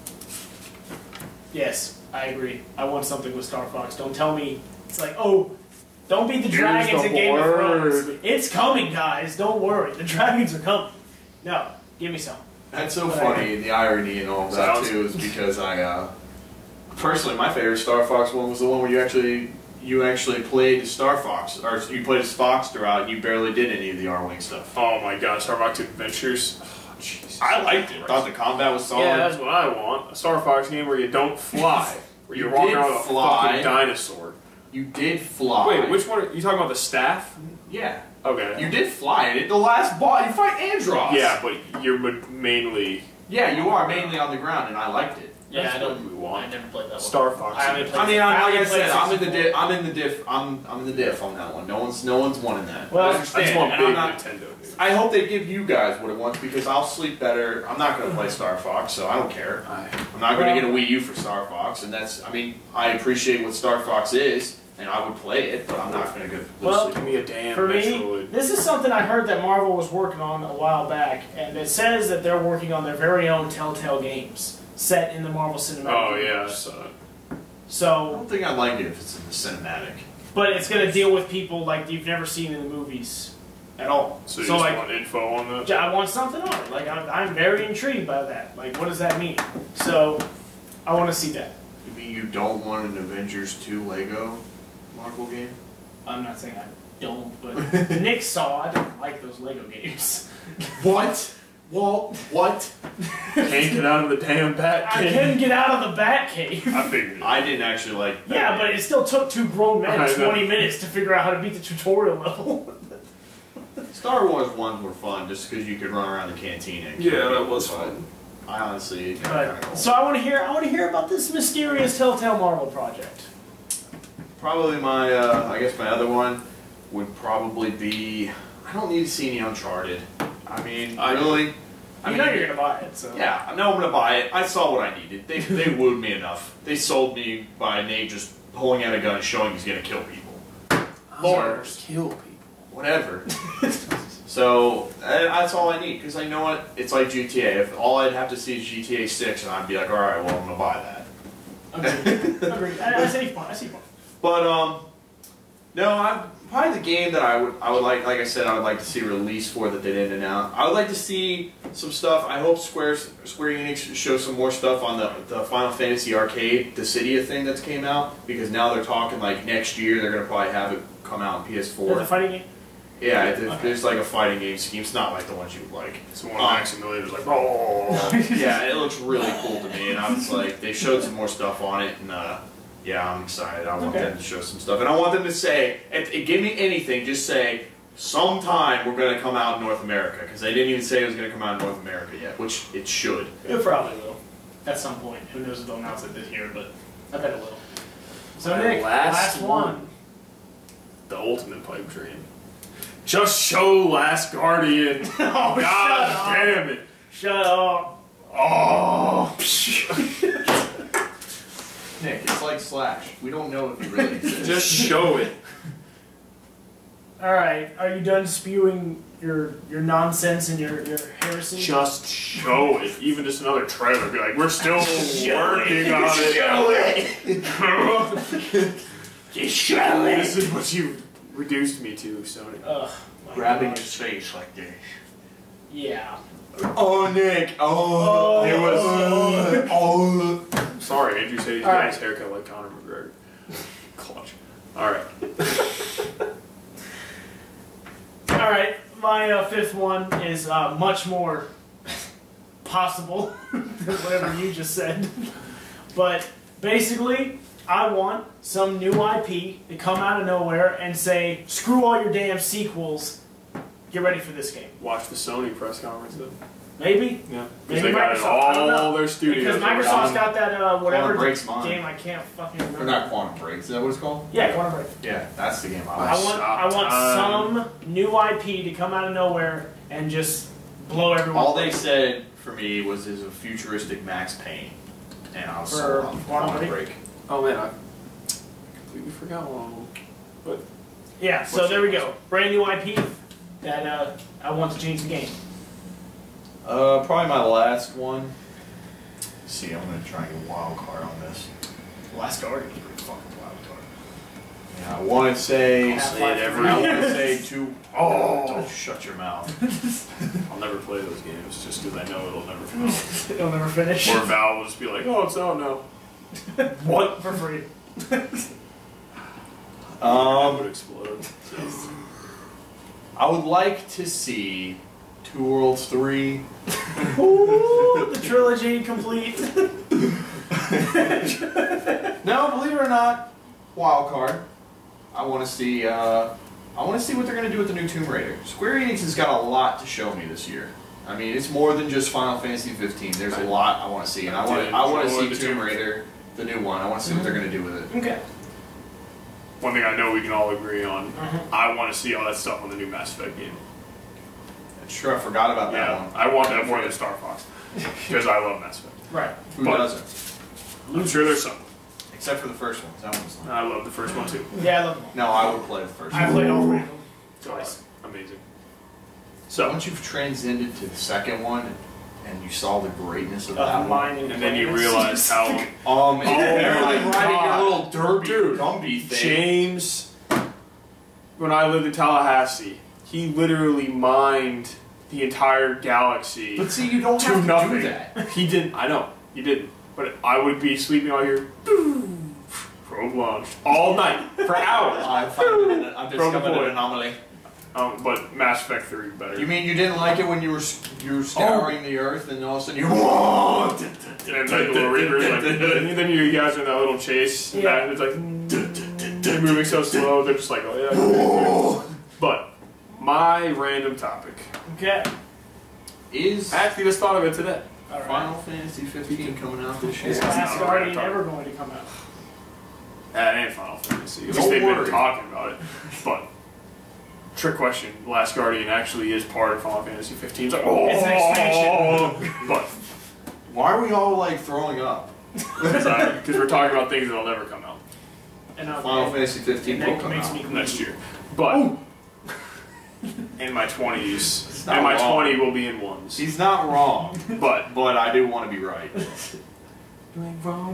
Speaker 2: Yes, I agree. I want something with Star Fox. Don't tell me it's like, oh, don't beat the dragons in Game of Thrones. It's coming, guys. Don't worry. The dragons are coming. No, give me some.
Speaker 3: That's so funny, the irony and all of that too, is because personally, my favorite Star Fox one was the one where you actually played Star Fox, or you played as Fox throughout, and you barely did any of the R-Wing stuff.
Speaker 1: Oh my god, Star Fox Adventures. Oh, Jesus.
Speaker 3: I liked it. I thought the combat was solid.
Speaker 1: Yeah, that's what I want. A Star Fox game where you don't fly. Where you're walking around with a fucking dinosaur.
Speaker 3: You did fly.
Speaker 1: Wait, which one? Are you talking about the staff?
Speaker 3: Yeah.
Speaker 1: Okay.
Speaker 3: You did fly in it. The last boss, you fight Andross.
Speaker 1: Yeah, but you're mainly...
Speaker 3: Yeah, you are mainly on the ground, and I liked it.
Speaker 2: Yeah,
Speaker 1: That's
Speaker 2: I don't.
Speaker 1: what we want.
Speaker 2: I never played that one.
Speaker 1: Star Fox.
Speaker 2: I only played.
Speaker 3: I mean, like I said, I'm in
Speaker 2: 64.
Speaker 3: the diff on that one. No one's wanting that.
Speaker 2: Well,
Speaker 3: I
Speaker 1: I
Speaker 3: understand.
Speaker 1: just want
Speaker 3: and
Speaker 1: big
Speaker 3: I'm not,
Speaker 1: Nintendo, dude.
Speaker 3: I hope they give you guys what it wants because I'll sleep better. I'm not going to play Star Fox, so I don't care. I'm not going to get a Wii U for Star Fox, and that's. I mean, I appreciate what Star Fox is, and I would play it, but I'm not going to go.
Speaker 2: Well,
Speaker 1: Give me a damn
Speaker 2: For me,
Speaker 1: Metroid.
Speaker 2: this is something I heard that Marvel was working on a while back, and it says that they're working on their very own Telltale games set in the Marvel Cinematic
Speaker 1: Oh yeah, I
Speaker 2: Universe.
Speaker 1: saw it.
Speaker 3: I
Speaker 2: So,
Speaker 3: don't think I'd like it if it's in the cinematic.
Speaker 2: but it's going to deal with people like you've never seen in the movies at all.
Speaker 1: So you just
Speaker 2: like,
Speaker 1: want info on that?
Speaker 2: I want something on it. Like I'm very intrigued by that. Like, what does that mean? So, I want to see that.
Speaker 3: You mean you don't want an Avengers 2 Lego Marvel game?
Speaker 2: I'm not saying I don't, but Nick saw I don't like those Lego games.
Speaker 3: What? Well, what?
Speaker 1: Can't get out of the damn bat
Speaker 2: I
Speaker 1: cave.
Speaker 2: couldn't get out of the Batcave.
Speaker 1: I figured it.
Speaker 3: I didn't actually like that.
Speaker 2: Yeah, but it still took two grown men
Speaker 1: I know.
Speaker 2: 20 minutes to figure out how to beat the tutorial level.
Speaker 3: Star Wars ones were fun just because you could run around the cantina. And kill
Speaker 1: Yeah, that
Speaker 3: people,
Speaker 1: was
Speaker 3: but
Speaker 1: fun.
Speaker 3: I honestly
Speaker 2: But, so I want to hear about this mysterious Telltale Marvel project.
Speaker 3: probably my I guess my other one would probably be I don't need to see any Uncharted. I mean,
Speaker 2: You know you're gonna buy it, so
Speaker 3: yeah, I know I'm gonna buy it. I saw what I needed. They wooed me enough. They sold me by Nate just pulling out a gun and showing he's gonna kill people.
Speaker 1: Foreigners kill people.
Speaker 3: Whatever. So that's all I need because I know what it's like GTA. If all I'd have to see is GTA 6, and I'd be like, all right, well I'm gonna buy that.
Speaker 2: Agreed. I see your point.
Speaker 3: But no, probably the game that I would like I said, I would like to see a release for that they didn't announce. I would like to see some stuff. I hope Square Enix show some more stuff on the Final Fantasy Arcade, the Cydia thing that's came out, because now they're talking like next year they're gonna probably have it come out on PS4.
Speaker 2: The fighting game.
Speaker 3: Yeah, there's like a fighting game scheme. It's not like the ones you would like.
Speaker 1: It's the one Maximilian is like, oh.
Speaker 3: Yeah, it looks really cool to me, and I was like, they showed some more stuff on it, and yeah, I'm excited. I want them to show some stuff, and I want them to say, give me anything, just say, sometime we're going to come out in North America, because they didn't even say it was going to come out in North America yet, which it should.
Speaker 2: It probably will, at some point. Who knows if they'll announce it this year, but I bet it will. So Nick, last one.
Speaker 1: The ultimate pipe dream. Just show Last Guardian.
Speaker 2: Oh,
Speaker 1: God damn it.
Speaker 2: Shut up.
Speaker 1: Oh.
Speaker 3: Nick, it's like Slash. We don't know if he really exists.
Speaker 1: Just show it.
Speaker 2: Alright, are you done spewing your nonsense and your heresy?
Speaker 1: Just show it. Even just another trailer. Be like, we're still working on it.
Speaker 3: Show it.
Speaker 1: Just show it. This is what you reduced me to, Sony.
Speaker 2: Ugh.
Speaker 3: Grabbing his face like this.
Speaker 2: Yeah.
Speaker 3: Oh, Nick. Oh.
Speaker 1: It was.
Speaker 3: Oh.
Speaker 1: Sorry, Andrew said he's got his haircut like Conor McGregor. Clutch. Alright.
Speaker 2: Alright, my fifth one is much more possible than whatever you just said. But basically, I want some new IP to come out of nowhere and say, screw all your damn sequels, get ready for this game.
Speaker 1: Watch the Sony press conference though.
Speaker 2: Maybe.
Speaker 1: Yeah.
Speaker 2: Maybe
Speaker 1: They got it all their studios.
Speaker 2: Because Microsoft's got that whatever
Speaker 3: game
Speaker 2: I can't fucking remember.
Speaker 3: Or not Quantum Break, is that what it's called?
Speaker 2: Yeah, Quantum Break.
Speaker 3: Yeah, that's the game
Speaker 2: I want some new IP to come out of nowhere and just blow everyone.
Speaker 3: All they said for me was there's a futuristic Max Payne, and I was sold on Quantum Break.
Speaker 1: Oh man, I completely forgot one of them. But
Speaker 2: yeah, so there we go. Brand new IP that I want to change the game.
Speaker 3: Probably my last one. Let's see, I'm gonna try and get a wild card on this.
Speaker 2: Last Guardian is pretty fucking wild card.
Speaker 3: Yeah, I want to say.
Speaker 2: I want
Speaker 3: to say two. Oh, don't shut your mouth.
Speaker 1: I'll never play those games just because I know it'll never come out.
Speaker 2: It'll never finish.
Speaker 1: Or Valve will just be like, oh, it's out now.
Speaker 2: What? For free.
Speaker 1: It would explode. So.
Speaker 3: I would like to see Two Worlds 3.
Speaker 2: Ooh, the trilogy complete.
Speaker 3: No, believe it or not, wild card. I want to see. I want to see what they're going to do with the new Tomb Raider. Square Enix has got a lot to show me this year. I mean, it's more than just Final Fantasy 15. There's a lot I want to see, and I want to see Tomb Raider, the new one. I want to see what they're going to do with it.
Speaker 2: Okay.
Speaker 1: One thing I know we can all agree on, I want to see all that stuff on the new Mass Effect game.
Speaker 3: Sure, I forgot about that one.
Speaker 1: I want that more than Star Fox. Because I love Mass Effect.
Speaker 2: Right.
Speaker 3: Who doesn't?
Speaker 1: I'm sure there's some.
Speaker 3: Except for the first one. That one's not.
Speaker 1: I love the first one too.
Speaker 2: Yeah, I love them.
Speaker 3: No, I would play the first one.
Speaker 2: I played all three of them.
Speaker 1: Twice. Amazing. So
Speaker 3: once you've transcended to the second one and you saw the greatness of that one,
Speaker 1: and then you realize how
Speaker 3: riding your little derby Gumby thing.
Speaker 1: James, when I lived in Tallahassee, he literally mined the entire galaxy.
Speaker 3: But see, you don't have to do that.
Speaker 1: He didn't. I know he didn't. But I would be sleeping out here. Probe launched all night for hours.
Speaker 3: I've discovered an anomaly.
Speaker 1: But Mass Effect 3 better.
Speaker 3: You mean you didn't like it when you were scouring the Earth and all of a sudden you
Speaker 1: and like the little reapers, like, and then you guys are in that little chase.
Speaker 2: Yeah.
Speaker 1: And it's like they're moving so slow. They're just like, oh yeah. But my random topic.
Speaker 2: Okay.
Speaker 3: Is
Speaker 1: I actually just thought of it today.
Speaker 2: Right.
Speaker 3: Final Fantasy 15 coming out this year?
Speaker 2: Is Last Guardian ever going to come out?
Speaker 1: That ain't Final Fantasy. At least they've been talking about it. But trick question: Last Guardian actually is part of Final Fantasy 15. It's like, oh,
Speaker 2: it's an expansion.
Speaker 1: But
Speaker 3: why are we all like throwing up?
Speaker 1: Because we're talking about things that'll never come out.
Speaker 2: And
Speaker 3: Final Fantasy 15 will come out
Speaker 1: next year. But in my 20s, and my 20 will be in ones.
Speaker 3: He's not wrong, but I do want to be right.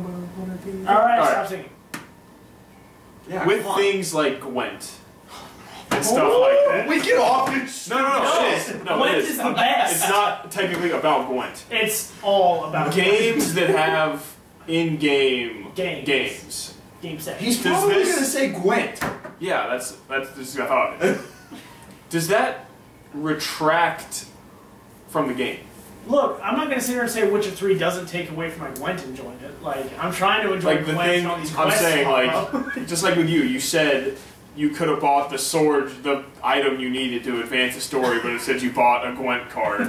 Speaker 2: Alright, stop singing.
Speaker 3: Yeah,
Speaker 1: with things like Gwent and stuff like that.
Speaker 3: We get off this.
Speaker 1: No,
Speaker 2: Gwent is the best.
Speaker 1: It's not technically about Gwent.
Speaker 2: It's all about
Speaker 1: games that have in-game
Speaker 2: games. Game set.
Speaker 3: He's probably going to say Gwent.
Speaker 1: Yeah, that's just I thought. Does that retract from the game?
Speaker 2: Look, I'm not going to sit here and say Witcher 3 doesn't take away from my Gwent enjoyment. Like, I'm trying to enjoy
Speaker 1: the
Speaker 2: Gwent
Speaker 1: thing
Speaker 2: and all these
Speaker 1: I'm
Speaker 2: quests
Speaker 1: saying,
Speaker 2: pop
Speaker 1: like,
Speaker 2: up.
Speaker 1: just like with you said you could have bought the sword, the item you needed to advance the story, but instead you bought a Gwent card.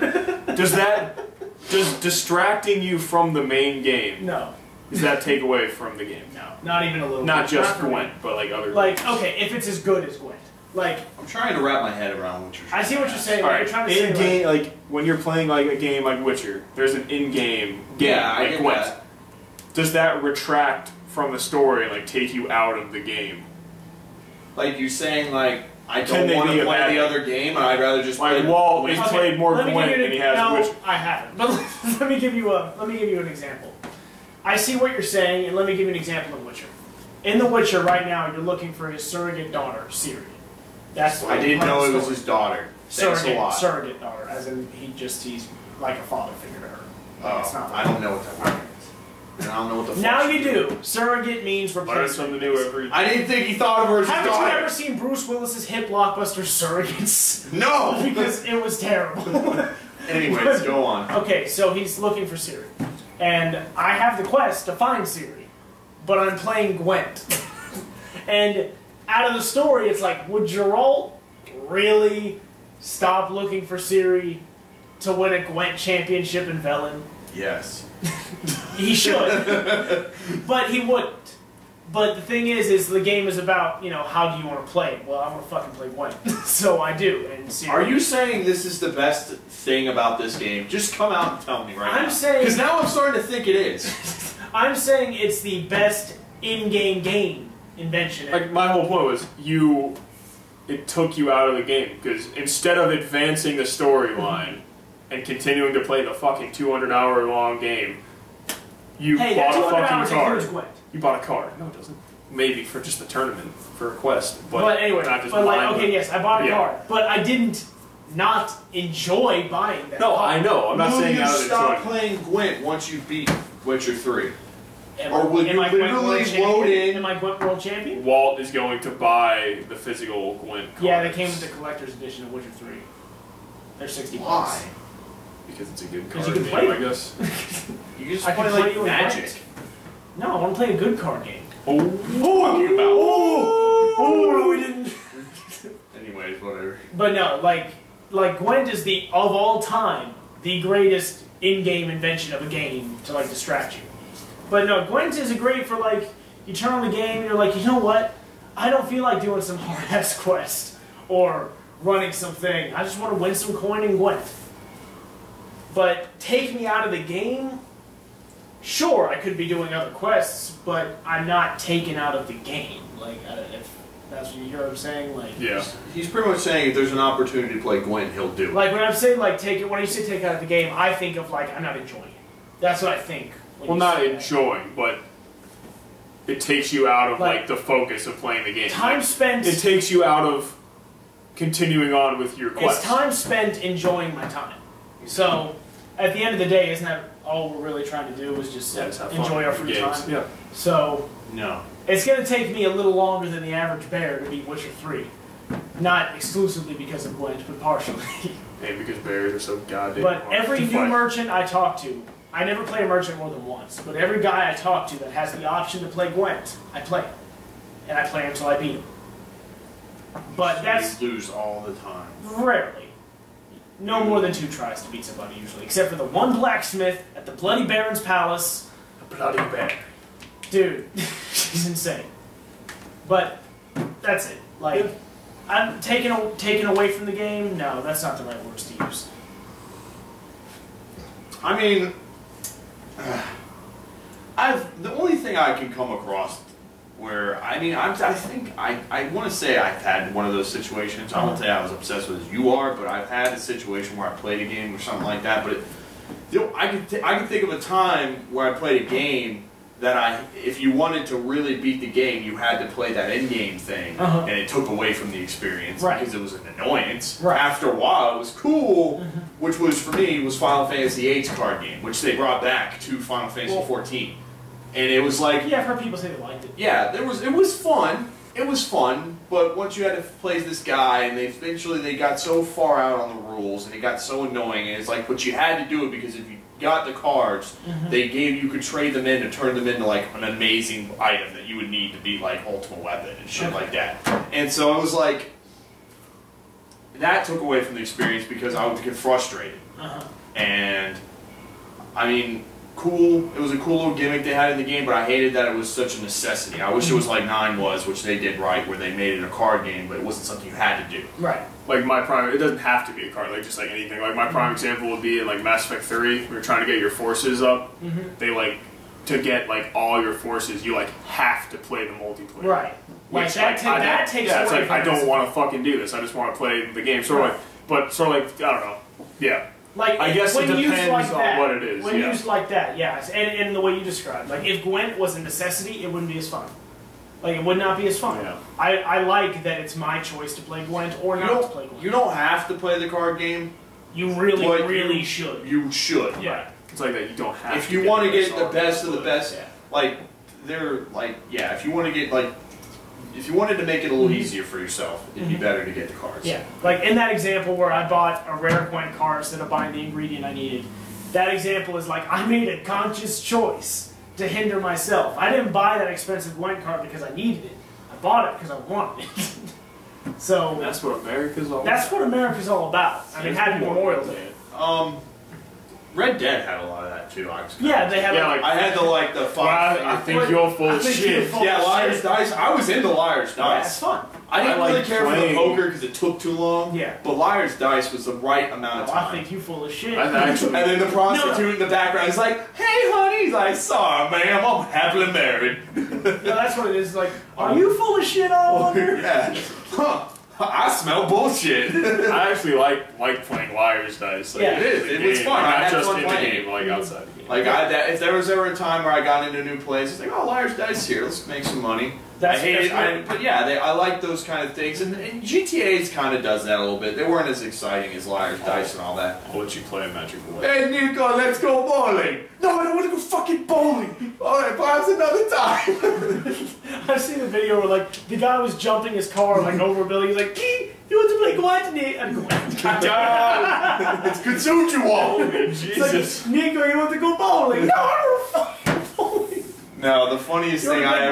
Speaker 1: Does distracting you from the main game?
Speaker 2: No.
Speaker 1: Does that take away from the game?
Speaker 2: No, not even a little.
Speaker 1: Not
Speaker 2: bit.
Speaker 1: just
Speaker 2: not
Speaker 1: Gwent, but like other.
Speaker 2: Like, okay, if it's as good as Gwent. Like,
Speaker 3: I'm trying to wrap my head around what you're saying.
Speaker 2: I see what you're saying.
Speaker 1: All right,
Speaker 2: you're trying to say,
Speaker 1: in-game, like when you're playing like a game like Witcher, there's an in-game game
Speaker 3: Yeah, I
Speaker 1: like
Speaker 3: get
Speaker 1: Gwent.
Speaker 3: that.
Speaker 1: Does that retract from the story and like take you out of the game?
Speaker 3: Like you're saying, like I
Speaker 1: Can
Speaker 3: don't
Speaker 1: they
Speaker 3: want
Speaker 1: be
Speaker 3: to
Speaker 1: a
Speaker 3: play
Speaker 1: bad-
Speaker 3: the other game, and I'd rather just play.
Speaker 1: Like Walt
Speaker 3: Gwent.
Speaker 1: has played more
Speaker 2: let me
Speaker 1: Gwent
Speaker 2: give you
Speaker 1: than he has Witcher.
Speaker 2: I haven't. But let me give you an example. I see what you're saying, and let me give you an example of Witcher. In The Witcher, right now, you're looking for his surrogate daughter, Ciri. That's
Speaker 3: I didn't know it was his daughter. Thanks a lot.
Speaker 2: Surrogate daughter, as in he's like a father figure to her. Like, it's not
Speaker 3: I don't know what that word means. And I don't know what the fuck
Speaker 2: now
Speaker 3: she
Speaker 2: you do. Surrogate means
Speaker 1: Learn
Speaker 2: replacement.
Speaker 1: something new every.
Speaker 3: I didn't think he thought of her as his
Speaker 2: Haven't
Speaker 3: daughter.
Speaker 2: you ever seen Bruce Willis's hit blockbuster Surrogates?
Speaker 3: No!
Speaker 2: Because it was terrible.
Speaker 3: Anyways, go on.
Speaker 2: Okay, so he's looking for Ciri. And I have the quest to find Ciri. But I'm playing Gwent. And out of the story, it's like, would Geralt really stop looking for Ciri to win a Gwent championship in Velen?
Speaker 3: Yes.
Speaker 2: He should. But he wouldn't. But the thing is the game is about, how do you want to play? Well, I want to fucking play Gwent. So I do. And Ciri,
Speaker 3: Are you saying this is the best thing about this game? Just come out and tell me right now.
Speaker 2: I'm saying...
Speaker 3: Because now I'm starting to think it is.
Speaker 2: I'm saying it's the best in-game game invention.
Speaker 1: Like my whole point was it took you out of the game because instead of advancing the storyline and continuing to play the fucking 200-hour long game, you bought a fucking card. You bought a card. No, it doesn't. Maybe for just the tournament for a quest, but
Speaker 2: anyway,
Speaker 1: not just
Speaker 2: yes, I bought a card, but I didn't not enjoy buying that.
Speaker 1: No,
Speaker 2: card.
Speaker 1: I know. I'm not saying
Speaker 3: you
Speaker 1: out of
Speaker 3: stop
Speaker 1: enjoyment.
Speaker 3: playing Gwent once you beat Witcher 3?
Speaker 2: Or
Speaker 3: will you literally load in?
Speaker 2: Am I Gwent World Champion?
Speaker 1: Walt is going to buy the physical Gwent cards.
Speaker 2: Yeah, they came with the collector's edition of Witcher 3. They're $60.
Speaker 3: Why?
Speaker 1: Because it's a good
Speaker 2: Because
Speaker 1: card
Speaker 2: you can
Speaker 1: game,
Speaker 2: play
Speaker 1: I guess.
Speaker 3: You just
Speaker 2: I can
Speaker 3: play like
Speaker 2: play
Speaker 3: Magic.
Speaker 2: No, I want to play a good card game.
Speaker 3: What are you talking about?
Speaker 2: Oh, no, we didn't.
Speaker 3: Anyways, whatever.
Speaker 2: But no, like Gwent is of all time, the greatest in-game invention of a game to distract you. But no, Gwent is great for you turn on the game and you're like, you know what? I don't feel like doing some hard-ass quest or running something. I just want to win some coin in Gwent. But take me out of the game, sure, I could be doing other quests, but I'm not taken out of the game. If that's what you hear what I'm saying,
Speaker 1: Yeah.
Speaker 3: He's pretty much saying if there's an opportunity to play Gwent, he'll do it.
Speaker 2: when I'm saying when you say take out of the game, I think of I'm not enjoying it. That's what I think.
Speaker 1: Well, not enjoying, but it takes you out of the focus of playing the game.
Speaker 2: Time spent.
Speaker 1: It takes you out of continuing on with your quest.
Speaker 2: It's time spent enjoying my time. So, at the end of the day, isn't that all we're really trying to do? Is just
Speaker 1: have fun
Speaker 2: enjoy our
Speaker 1: with
Speaker 2: free
Speaker 1: games.
Speaker 2: time.
Speaker 1: Yeah.
Speaker 2: So
Speaker 3: No.
Speaker 2: it's going to take me a little longer than the average bear to beat Witcher 3. Not exclusively because of Gwent, but partially.
Speaker 1: Hey, because bears are so goddamn
Speaker 2: But
Speaker 1: hard
Speaker 2: every
Speaker 1: to
Speaker 2: new
Speaker 1: fight.
Speaker 2: merchant I talk to, I never play a merchant more than once, but every guy I talk to that has the option to play Gwent, I play. And I play until I beat him. But
Speaker 3: So
Speaker 2: that's
Speaker 3: you lose all the time.
Speaker 2: rarely. No more than 2 tries to beat somebody usually, except for the one blacksmith at the Bloody Baron's Palace.
Speaker 1: The bloody bear.
Speaker 2: Dude, she's insane. But that's it. I'm taken away from the game. No, that's not the right words to use.
Speaker 3: I mean, the only thing I can come across where, I think, I want to say I've had one of those situations. I won't say I was obsessed with as you are, but I've had a situation where I played a game or something like that. But I can think of a time where I played a game that if you wanted to really beat the game, you had to play that in-game thing, and it took away from the experience because it was an annoyance. After a while, it was cool, which was, for me, was Final Fantasy VIII's card game, which they brought back to Final Fantasy XIV. And it was like...
Speaker 2: Yeah, I've heard people say they liked it.
Speaker 3: Yeah, it was fun. It was fun, but once you had to play this guy, and they got so far out on the rules, and it got so annoying, and it's like, but you had to do it because if you got the cards, you could trade them in and turn them into like an amazing item that you would need to be like ultimate weapon and shit like that. And so I was like, that took away from the experience because I would get frustrated. And I mean, cool. It was a cool little gimmick they had in the game, but I hated that it was such a necessity. I wish it was like 9 was, which they did right, where they made it a card game, but it wasn't something you had to do.
Speaker 2: Right.
Speaker 1: Like my prime, it doesn't have to be a card, like just like anything. Like my prime example would be in like Mass Effect 3, we were trying to get your forces up. They like, to get like all your forces, you like have to play the multiplayer.
Speaker 2: Right.
Speaker 1: Which
Speaker 2: that takes away
Speaker 1: it's like,
Speaker 2: from
Speaker 1: I don't want to fucking do this, I just want to play the game. Sort of like, but sort of like, I don't know. Yeah.
Speaker 2: Like,
Speaker 1: I guess it depends
Speaker 2: like
Speaker 1: on what it is.
Speaker 2: When used like that, yes. And the way you described. Like, if Gwent was a necessity, it wouldn't be as fun. Like, it would not be as fun.
Speaker 1: Yeah.
Speaker 2: I like that it's my choice to play Gwent or not to play Gwent.
Speaker 3: You don't have to play the card game.
Speaker 2: You really should.
Speaker 3: You should.
Speaker 1: Yeah. It's like that, you don't have
Speaker 3: if you want to get the best of the best, like, they're like, yeah, if you want to get, like, if you wanted to make it a little easier for yourself, it'd be better to get the cards.
Speaker 2: Yeah, like in that example where I bought a rare Gwent card instead of buying the ingredient I needed, that example is like, I made a conscious choice to hinder myself. I didn't buy that expensive Gwent card because I needed it. I bought it because I wanted it. So
Speaker 1: that's what America's all about.
Speaker 2: That's what America's all about. I mean, happy Memorial Day.
Speaker 3: Red Dead had a lot of that too.
Speaker 2: Yeah, they have.
Speaker 1: Yeah, like,
Speaker 3: I had the 5.
Speaker 1: I think you're full of shit.
Speaker 3: Yeah, Liar's Dice. I was into Liar's Dice.
Speaker 2: Yeah, it's fun.
Speaker 3: I didn't really care for the poker because it took too long.
Speaker 2: Yeah.
Speaker 3: But Liar's Dice was the right amount of time.
Speaker 2: I think you full of shit.
Speaker 3: And then the prostitute in the background is like, "Hey, honey," he's like, "Sorry, ma'am, I'm happily married."
Speaker 2: No, that's what it is. Like, are you full of shit, Oliver?
Speaker 3: Yeah. Huh. I smell bullshit.
Speaker 1: I actually like playing Liar's Dice. Like,
Speaker 3: it is. It was fun.
Speaker 1: Not
Speaker 3: I had
Speaker 1: just
Speaker 3: fun
Speaker 1: in the
Speaker 3: playing.
Speaker 1: game, like outside the game.
Speaker 3: Like if there was ever a time where I got into a new place, it's like, oh, Liar's Dice here. Let's make some money. I hate it, but yeah, I like those kind of things, and GTA's kind of does that a little bit. They weren't as exciting as Liar's Dice and all that.
Speaker 1: I'll let you play a Magic Bullet.
Speaker 3: Hey, Nico, let's go bowling. No, I don't want to go fucking bowling. All right, perhaps another time.
Speaker 2: I've seen a video where like the guy was jumping his car like over a building. He's like, "You want to play Gwent?" And Gwent.
Speaker 3: It's Katsujuo.
Speaker 1: Jesus.
Speaker 2: Like, Nico, you want to go bowling? No, I don't fucking bowling.
Speaker 3: No, the funniest thing I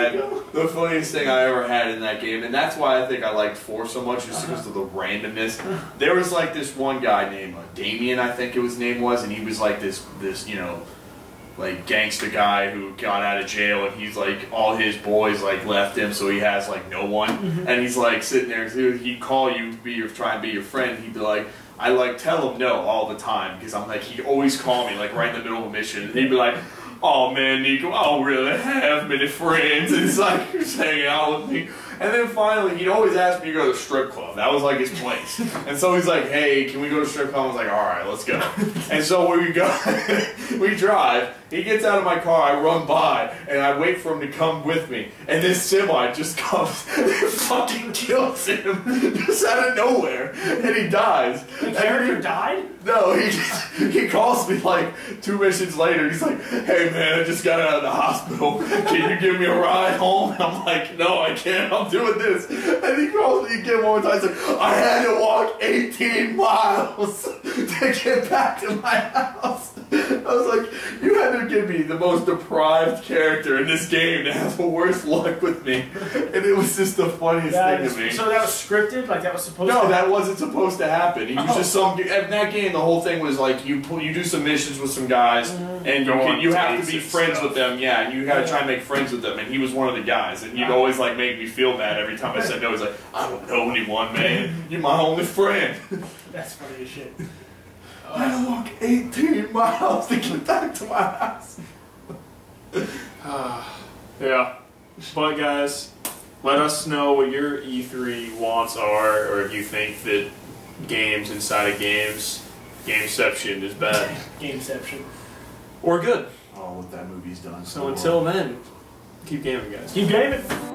Speaker 3: ever had in that game, and that's why I think I liked 4 so much, just because of the randomness. There was like this one guy named Damien, I think his name was, and he was like this you know, like gangster guy who got out of jail, and he's like, all his boys like left him, so he has like no one, and he's like sitting there, he'd call you, try and be your friend, he'd be like, I like tell him no all the time, because I'm like, he'd always call me like right in the middle of a mission, and he'd be like, oh man, Nico, I don't really have many friends. And he's like, just hanging out with me. And then finally, he'd always ask me to go to the strip club. That was like his place. And so he's like, hey, can we go to the strip club? I was like, all right, let's go. And so we go, we drive. He gets out of my car, I run by, and I wait for him to come with me. And this semi just comes and fucking kills him just out of nowhere. And he dies.
Speaker 2: The character died?
Speaker 3: No, he calls me like 2 missions later. He's like, hey man, I just got out of the hospital. Can you give me a ride home? And I'm like, no, I can't. I'm doing this. And he calls me again one more time. He's like, I had to walk 18 miles to get back to my house. I was like, you had to give me the most deprived character in this game to have the worst luck with me. And it was just the funniest thing to me.
Speaker 2: So that was scripted? Like that was supposed to
Speaker 3: happen?
Speaker 2: happen?
Speaker 3: No, that wasn't supposed to happen. He was just some... In that game, the whole thing was like, you do some missions with some guys, and you have to be friends with them, yeah, and you gotta try and make friends with them, and he was one of the guys, and he'd always like make me feel bad every time I said no. He's like, I don't know anyone, man. You're my only friend.
Speaker 2: That's funny as shit.
Speaker 3: I had to walk 18 miles to get back to my house.
Speaker 1: Yeah. But guys, let us know what your E3 wants are, or if you think that games inside of games, Gameception is bad.
Speaker 2: Gameception.
Speaker 1: Or good.
Speaker 3: Oh, what that movie's done.
Speaker 1: So until then, keep gaming, guys.
Speaker 2: Keep gaming.